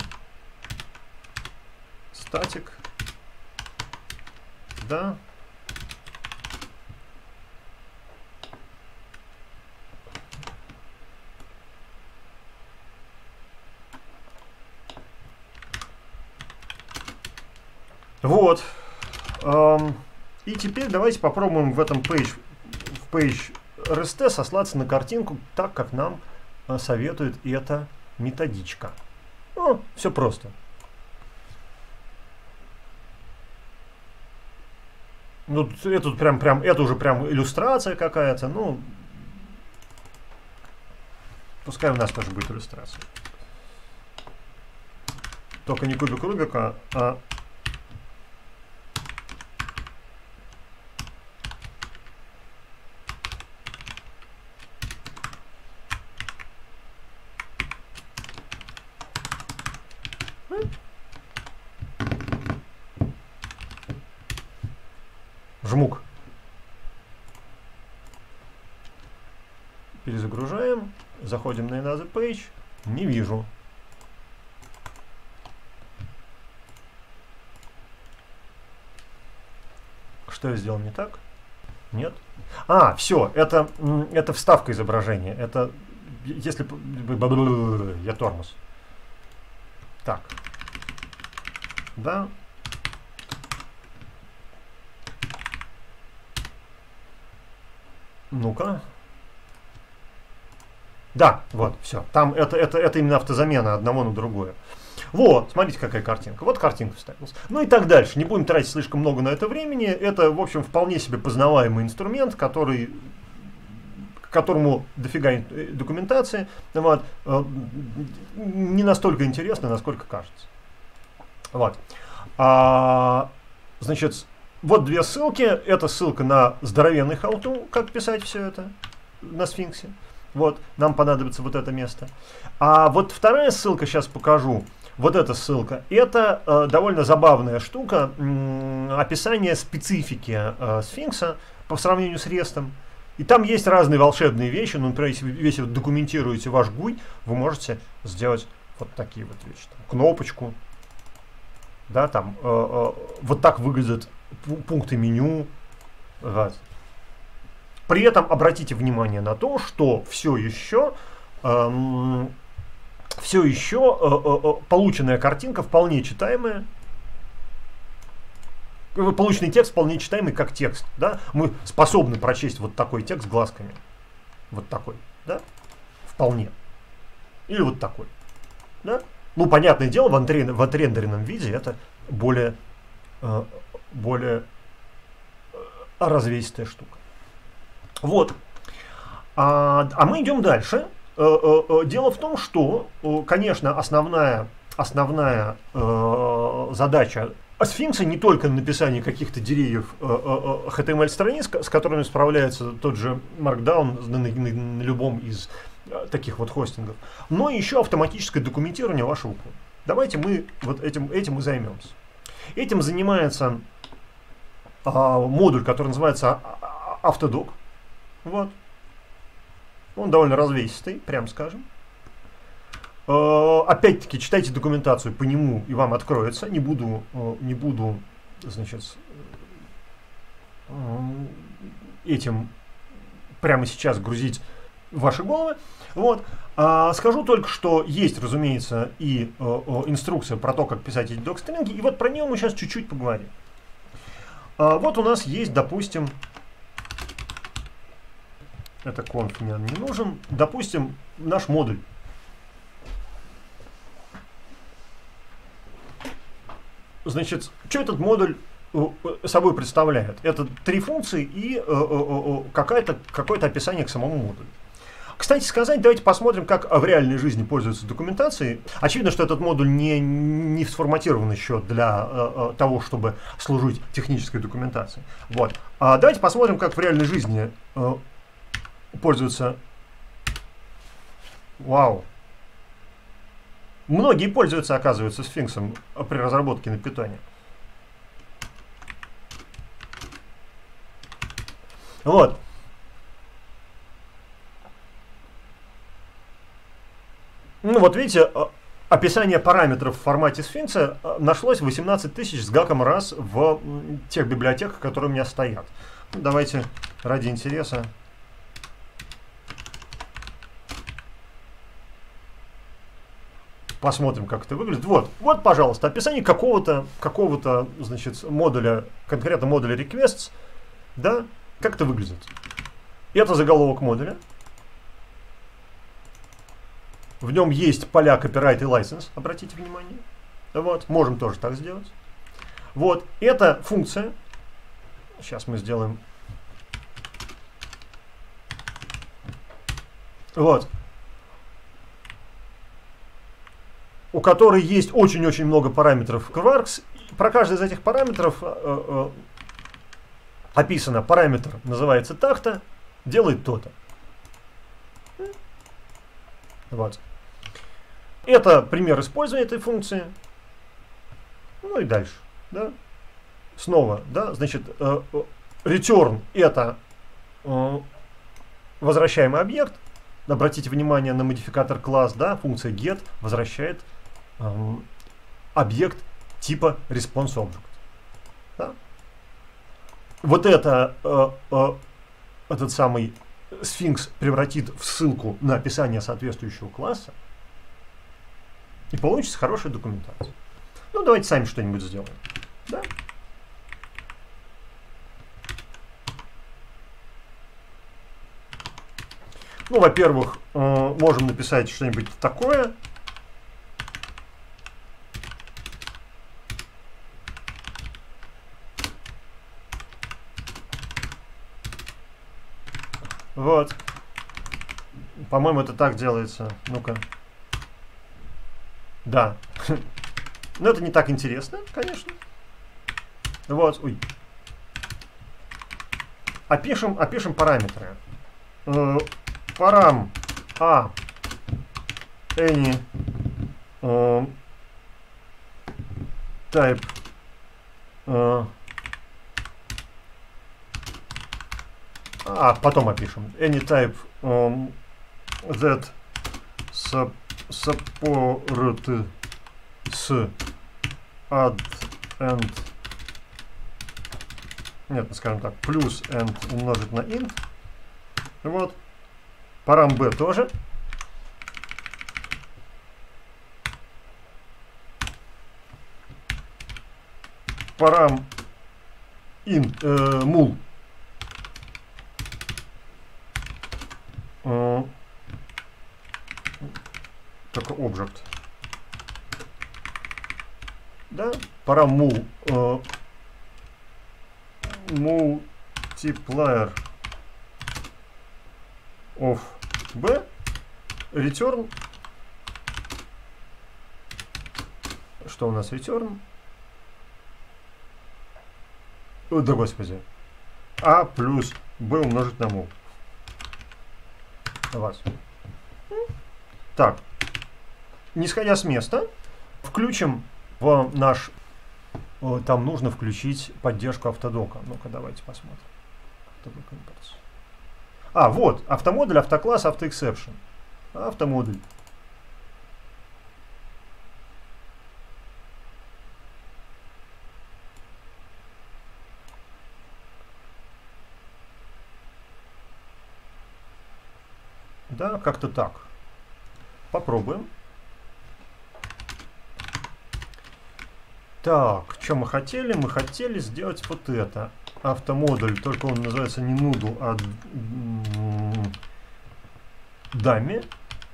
Статик. Да. Вот. И теперь давайте попробуем в этом page RST сослаться на картинку так, как нам советует эта методичка. Ну, все просто. Ну, это уже прям иллюстрация какая-то. Ну, пускай у нас тоже будет иллюстрация. Только не кубик Рубика, а жмук. Перезагружаем. Заходим на another page. Не вижу. Что я сделал не так? Нет. А, все, это вставка изображения. Это если я тормоз. Так. Да. Ну-ка. Да, вот, все. Там это именно автозамена одного на другое. Вот, смотрите, какая картинка. Вот картинка вставилась. Ну и так дальше. Не будем тратить слишком много на это времени. Это, в общем, вполне себе познаваемый инструмент, к которому дофига документации. Вот. Не настолько интересно, насколько кажется. Вот. Значит, вот две ссылки. Это ссылка на здоровенный how-to, как писать все это на сфинксе. Вот, нам понадобится вот это место. А вот вторая ссылка, сейчас покажу. Вот эта ссылка. Это довольно забавная штука. Описание специфики сфинкса по сравнению с рестом. И там есть разные волшебные вещи. Ну, например, если вы документируете ваш GUI, вы можете сделать вот такие вот вещи. Там, кнопочку. Да, там вот так выглядят пункты меню. Вот. При этом обратите внимание на то, что все еще полученная картинка вполне читаемая. Полученный текст вполне читаемый как текст. Да? Мы способны прочесть вот такой текст глазками. Вот такой. Да? Вполне. Или вот такой. Да? Ну, понятное дело, в отрендеренном виде это более развесистая штука. Вот. А мы идем дальше. Дело в том, что, конечно, основная задача сфинкса не только написание каких-то деревьев HTML-страниц, с которыми справляется тот же Markdown на любом из таких вот хостингов, но еще автоматическое документирование вашего кода. Давайте мы вот этим и займемся. Этим занимается модуль, который называется Autodoc. Вот. Он довольно развесистый, прям скажем. Опять-таки, читайте документацию по нему, и вам откроется. Не буду значит, этим прямо сейчас грузить ваши головы. Вот. Скажу только, что есть, разумеется, и инструкция про то, как писать эти док-стринги, и вот про нее мы сейчас чуть-чуть поговорим. Вот у нас есть, допустим, это конф мне не нужен, допустим, наш модуль. Значит, что этот модуль собой представляет? Это 3 функции и какое-то описание к самому модулю. Кстати сказать, давайте посмотрим, как в реальной жизни пользуются документацией. Очевидно, что этот модуль не сформатирован еще для того, чтобы служить технической документацией. Вот. Давайте посмотрим, как в реальной жизни пользуются. Вау. Многие пользуются, оказывается, сфинксом при разработке на питоне. Вот. Ну вот видите, описание параметров в формате сфинкса нашлось 18 тысяч с гаком раз в тех библиотеках, которые у меня стоят. Давайте ради интереса. Посмотрим, как это выглядит. Вот, пожалуйста, описание какого-то, значит, модуля, конкретно модуля requests, да, как это выглядит. Это заголовок модуля. В нем есть поля copyright и license, обратите внимание. Вот, можем тоже так сделать. Вот, это функция. Сейчас мы сделаем. Вот. У которой есть очень-очень много параметров Quarks. Про каждый из этих параметров описано. Параметр называется так-то, делает то-то. Вот. Это пример использования этой функции. Ну и дальше. Да? Снова, да, значит, return это возвращаемый объект. Обратите внимание на модификатор класс, да, функция get возвращает объект типа response-object. Да? Вот это этот самый сфинкс превратит в ссылку на описание соответствующего класса, и получится хорошая документация. Ну, давайте сами что-нибудь сделаем. Да? Ну, во-первых, можем написать что-нибудь такое. Вот. По-моему, это так делается. Ну-ка. Да. Но это не так интересно, конечно. Вот. Ой. Опишем параметры. Парам А any type потом опишем. Any type that support с add and нет, скажем так, плюс and умножить на int. Вот. Парам b тоже. Парам mul. Только object. Да? Парам mul. Multiplier of b. Return. Что у нас return? Да господи. А плюс b умножить на mul. Вас. Так. Не сходя с места, включим в наш... Там нужно включить поддержку автодока. Ну-ка, давайте посмотрим. Вот. Автомодуль, автокласс, автоэксепшн. Автомодуль. Да, как-то так. Попробуем. Так, что мы хотели? Мы хотели сделать вот это. Автомодуль, только он называется не Noodle, а Dummy.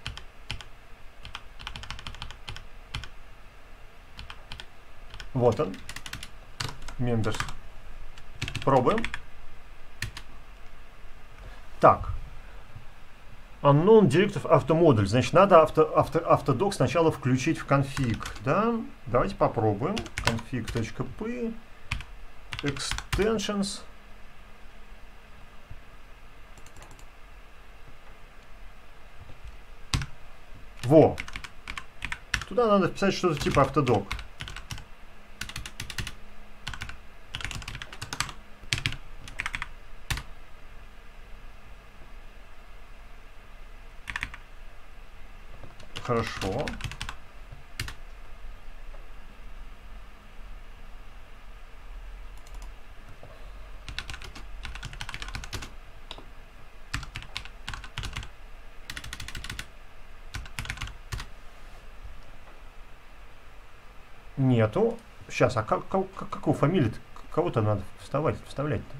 Вот он. Members. Пробуем. Так. Unknown Directive Automodule. Значит, надо автодок сначала включить в конфиг. Да? Давайте попробуем. config.p extensions. Во. Туда надо вписать что-то типа автодок. Хорошо. Нету. Сейчас, а какую фамилию? Кого-то надо вставлять-то.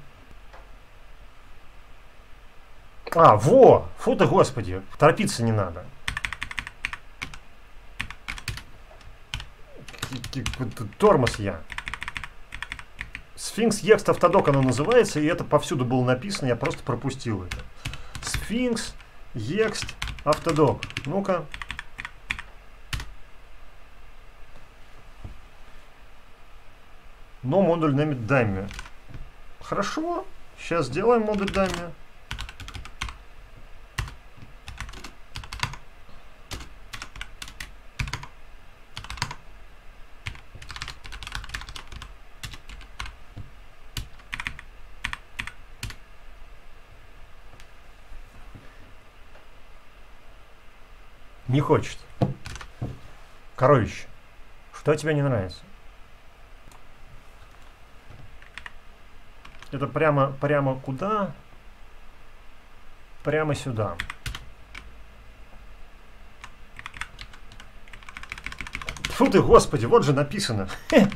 Во! Фу ты, господи, торопиться не надо. Тормоз я. Sphinx Yext Автодок оно называется, и это повсюду было написано, я просто пропустил это. Sphinx Yext Автодок. Ну-ка. Но модуль named dummy. Хорошо. Сейчас сделаем модуль dummy. Не хочет. Коровище. Что тебе не нравится? Это прямо куда? Прямо сюда. Фу ты, господи, вот же написано.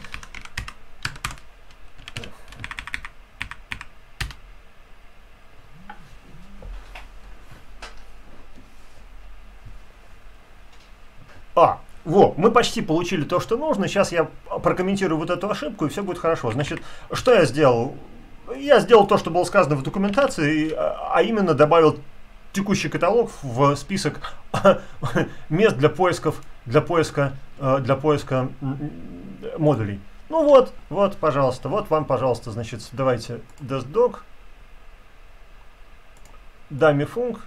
Во, мы почти получили то, что нужно. Сейчас я прокомментирую вот эту ошибку, и все будет хорошо. Значит, что я сделал? я сделал то, что было сказано в документации, а именно добавил текущий каталог в список мест для поиска модулей. Ну вот, пожалуйста, вот вам, пожалуйста, значит, давайте deskdoc, dummy func,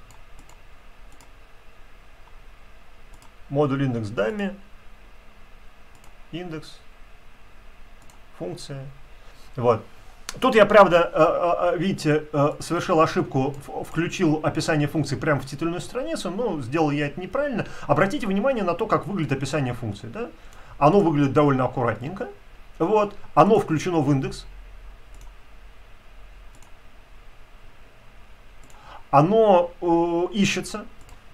модуль индекс dummy, индекс, функция. Вот. Тут я, правда, видите, совершил ошибку, включил описание функции прямо в титульную страницу, но сделал я это неправильно. Обратите внимание на то, как выглядит описание функции. Да? Оно выглядит довольно аккуратненько. Вот. Оно включено в индекс. Оно ищется.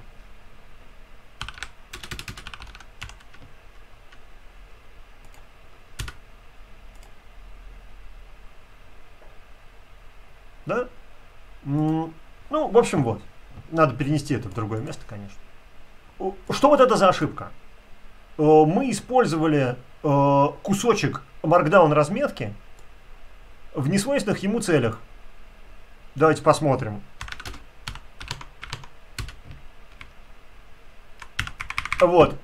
Да? Ну, в общем, вот. Надо перенести это в другое место, конечно. Что вот это за ошибка? Мы использовали кусочек Markdown разметки в несвойственных ему целях. Давайте посмотрим. Вот.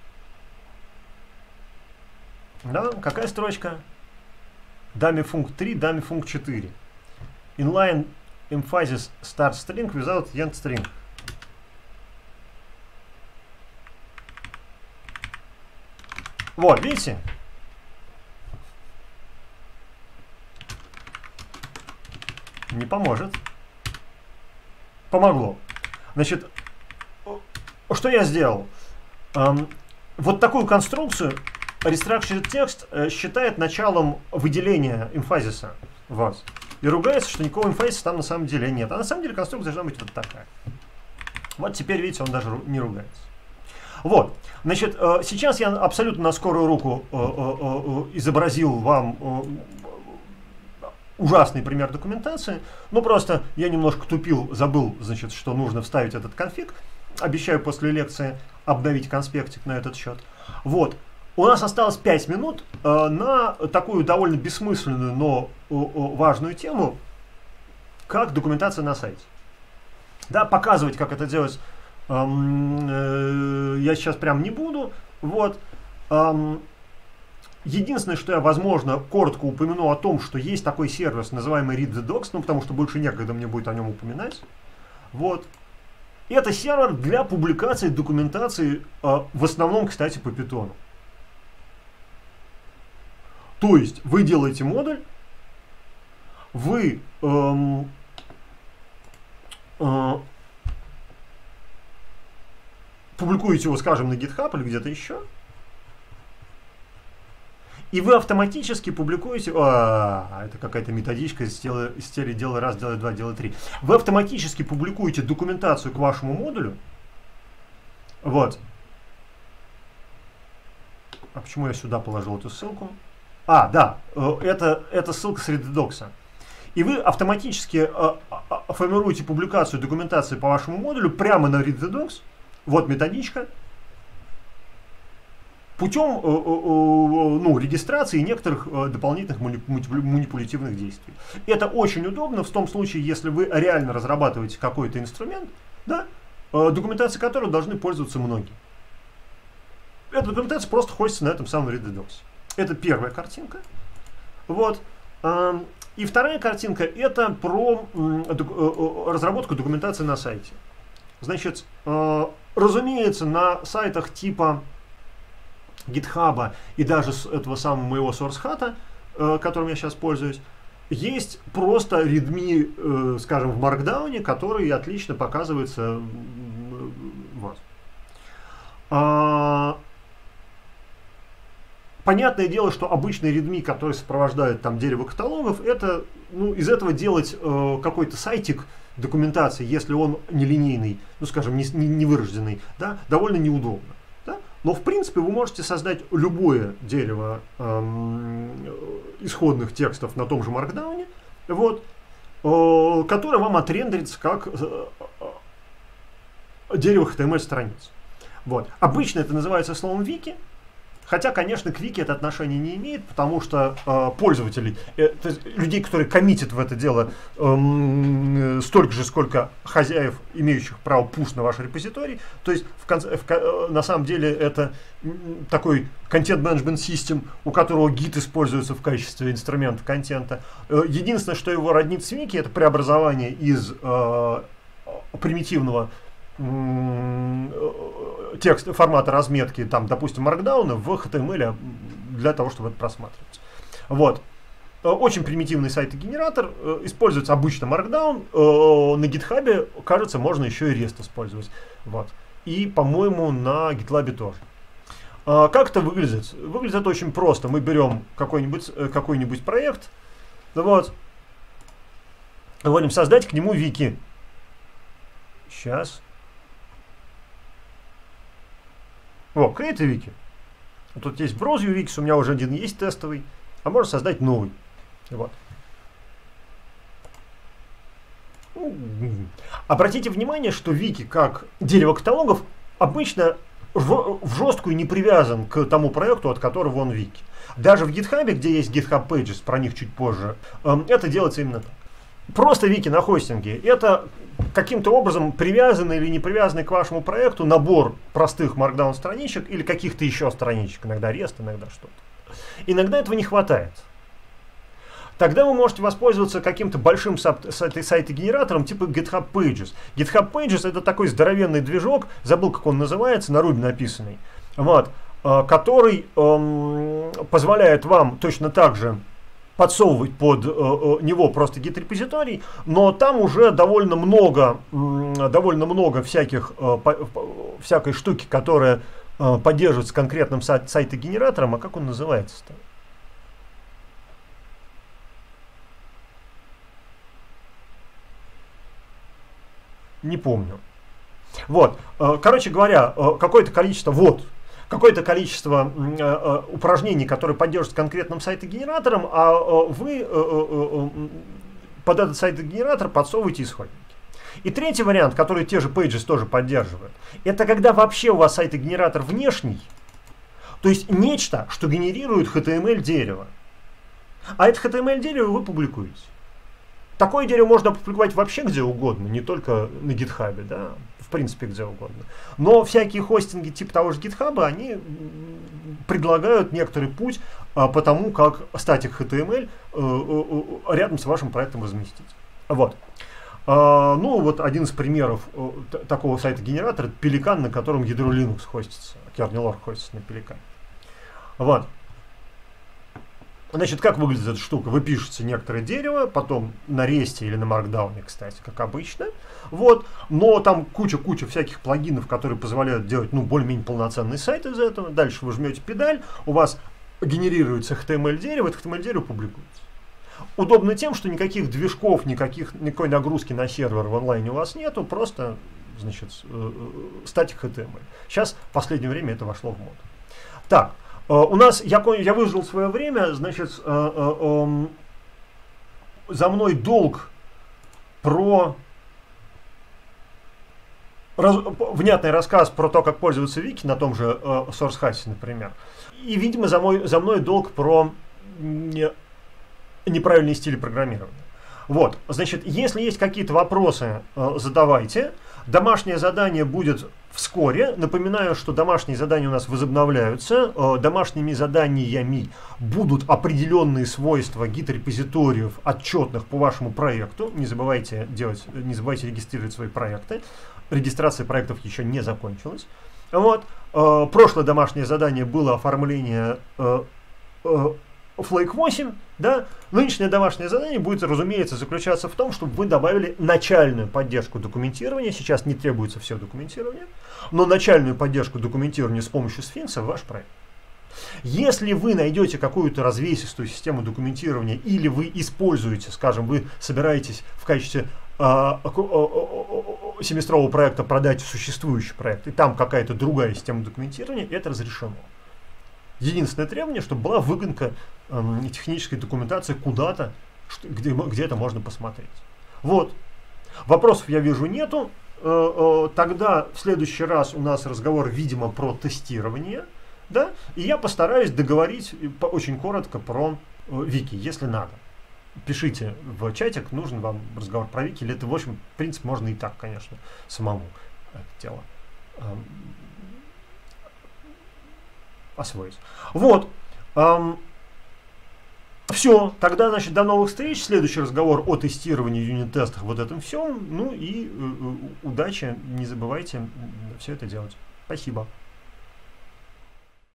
Да, какая строчка? Dummy func 3, dummy func 4. Inline emphasis start string without end string. Вот, видите? Не поможет. Помогло. Значит, что я сделал? Вот такую конструкцию Restructured Text считает началом выделения эмфазиса. Вот. И ругается, что никакого эмфазиса там на самом деле нет. А на самом деле конструкция должна быть вот такая. Вот теперь, видите, он даже не ругается. Вот. Значит, сейчас я абсолютно на скорую руку изобразил вам ужасный пример документации. Ну, просто я немножко тупил, забыл, значит, что нужно вставить этот конфиг. Обещаю после лекции обновить конспектик на этот счет. Вот. У нас осталось 5 минут на такую довольно бессмысленную, но важную тему, как документация на сайте. Да, показывать, как это делать, я сейчас прям не буду. Вот. Единственное, что я, возможно, коротко упомяну о том, что есть такой сервис, называемый read-the-docs, ну, потому что больше некогда мне будет о нем упоминать. Вот. Это сервер для публикации документации, в основном, кстати, по Python. То есть вы делаете модуль, вы публикуете его, скажем, на GitHub или где-то еще, и вы автоматически публикуете... это какая-то методичка из серии «делай раз, делай два, делай три». Вы автоматически публикуете документацию к вашему модулю. Вот. А почему я сюда положил эту ссылку? Да, это ссылка с read-the-docs. И вы автоматически формируете публикацию документации по вашему модулю прямо на read-the-docs. Вот методичка. Путем регистрации некоторых дополнительных манипулятивных действий. Это очень удобно в том случае, если вы реально разрабатываете какой-то инструмент, да, документацией которого должны пользоваться многие. Эта документация просто хостится на этом самом read-the-docs. Это первая картинка. Вот. И вторая картинка — это про разработку документации на сайте. Значит, разумеется, на сайтах типа GitHub и даже с этого самого моего SourceHat, которым я сейчас пользуюсь, есть просто readme, скажем, в Markdown, который отлично показывается. Вот. Понятное дело, что обычный readme, который сопровождает там дерево каталогов, это, из этого делать какой-то сайтик документации, если он нелинейный, скажем, не вырожденный, да, довольно неудобно. Да? Но в принципе вы можете создать любое дерево исходных текстов на том же Markdown, вот, которое вам отрендерится как дерево HTML страниц. Вот. Обычно это называется словом wiki. Хотя, конечно, к вики это отношение не имеет, потому что пользователей, то есть людей, которые коммитят в это дело, столько же, сколько хозяев, имеющих право push на ваш репозиторий. То есть, на самом деле, это такой контент-менеджмент систем, у которого Git используется в качестве инструмента контента. Единственное, что его роднит с вики, это преобразование из примитивного текст, формата разметки, там, допустим, Markdown в HTML для того, чтобы это просматривать. Вот. Очень примитивный сайтогенератор, используется обычно Markdown, на GitHub, кажется, можно еще и REST использовать. Вот. И, по-моему, на GitLab тоже. Как это выглядит? Выглядит это очень просто. Мы берем какой-нибудь проект, вот, говорим создать к нему вики. Сейчас. О, Create Wiki. Тут есть Browse Wiki, у меня уже один есть тестовый, а можно создать новый. Вот. Обратите внимание, что вики, как дерево каталогов, обычно в жесткую не привязан к тому проекту, от которого он вики. Даже в GitHub, где есть GitHub Pages, про них чуть позже, это делается именно так. Просто вики на хостинге — это каким-то образом привязанный или не привязанный к вашему проекту набор простых Markdown страничек или каких-то еще страничек, иногда REST, иногда что-то. Иногда этого не хватает. Тогда вы можете воспользоваться каким-то большим сайтогенератором типа GitHub Pages. GitHub Pages — это такой здоровенный движок, забыл, как он называется, на Ruby написанный, вот, который позволяет вам точно так же подсовывать под него просто гит-репозиторий, но там уже довольно много всякой штуки, которая поддерживается конкретным сайтогенератором. А как он называется-то? Не помню. Вот. Короче говоря, какое-то количество упражнений, которые поддерживаются конкретным сайтогенератором, а вы под этот сайтогенератор подсовываете исходники. И третий вариант, который те же Pages тоже поддерживают, это когда вообще у вас сайтогенератор внешний, то есть нечто, что генерирует HTML-дерево. А это HTML-дерево вы публикуете. Такое дерево можно опубликовать вообще где угодно, не только на GitHub, да, в принципе где угодно. Но всякие хостинги типа того же GitHub, они предлагают некоторый путь по тому, как статик HTML рядом с вашим проектом разместить. Вот. Ну вот один из примеров такого сайта-генератора — это Pelikan, на котором ядро Linux хостится, kernel.org хостится на Pelikan. Вот. Значит, как выглядит эта штука? Вы пишете некоторое дерево, потом на ресте или на маркдауне, кстати, как обычно. Вот. Но там куча всяких плагинов, которые позволяют делать, ну, более-менее полноценный сайт из этого. Дальше вы жмете педаль, у вас генерируется HTML-дерево, это HTML-дерево публикуется. Удобно тем, что никаких движков, никакой нагрузки на сервер в онлайне у вас нету, просто, значит, статик HTML. Сейчас, в последнее время, это вошло в моду. Так. У нас, я выжил свое время, значит, за мной долг про внятный рассказ про то, как пользоваться вики на том же SourceHash, например. И, видимо, за мной долг про неправильные стили программирования. Вот, значит, если есть какие-то вопросы, задавайте. Домашнее задание будет вскоре. Напоминаю, что домашние задания у нас возобновляются. Домашними заданиями будут определенные свойства гит-репозиториев отчетных по вашему проекту. Не забывайте регистрировать свои проекты. Регистрация проектов еще не закончилась. Вот. Прошлое домашнее задание было оформление Flake 8, да? Нынешнее домашнее задание будет, разумеется, заключаться в том, чтобы вы добавили начальную поддержку документирования. Сейчас не требуется все документирование, но начальную поддержку документирования с помощью Sphinx в ваш проект. Если вы найдете какую-то развесистую систему документирования или вы используете, скажем, вы собираетесь в качестве семестрового проекта продать существующий проект, и там какая-то другая система документирования, это разрешено. Единственное требование, чтобы была выгонка технической документации куда-то, где это можно посмотреть. Вот. Вопросов, я вижу, нету. Тогда в следующий раз у нас разговор, видимо, про тестирование. Да? И я постараюсь договорить очень коротко про Вики, если надо. Пишите в чатик, нужен вам разговор про Вики, или это, в общем, в принципе, можно и так, конечно, самому это дело освоить. Вот. Все, тогда, значит, до новых встреч. Следующий разговор о тестировании, юнит-тестах, вот этом всем. Ну и удачи, не забывайте все это делать. Спасибо.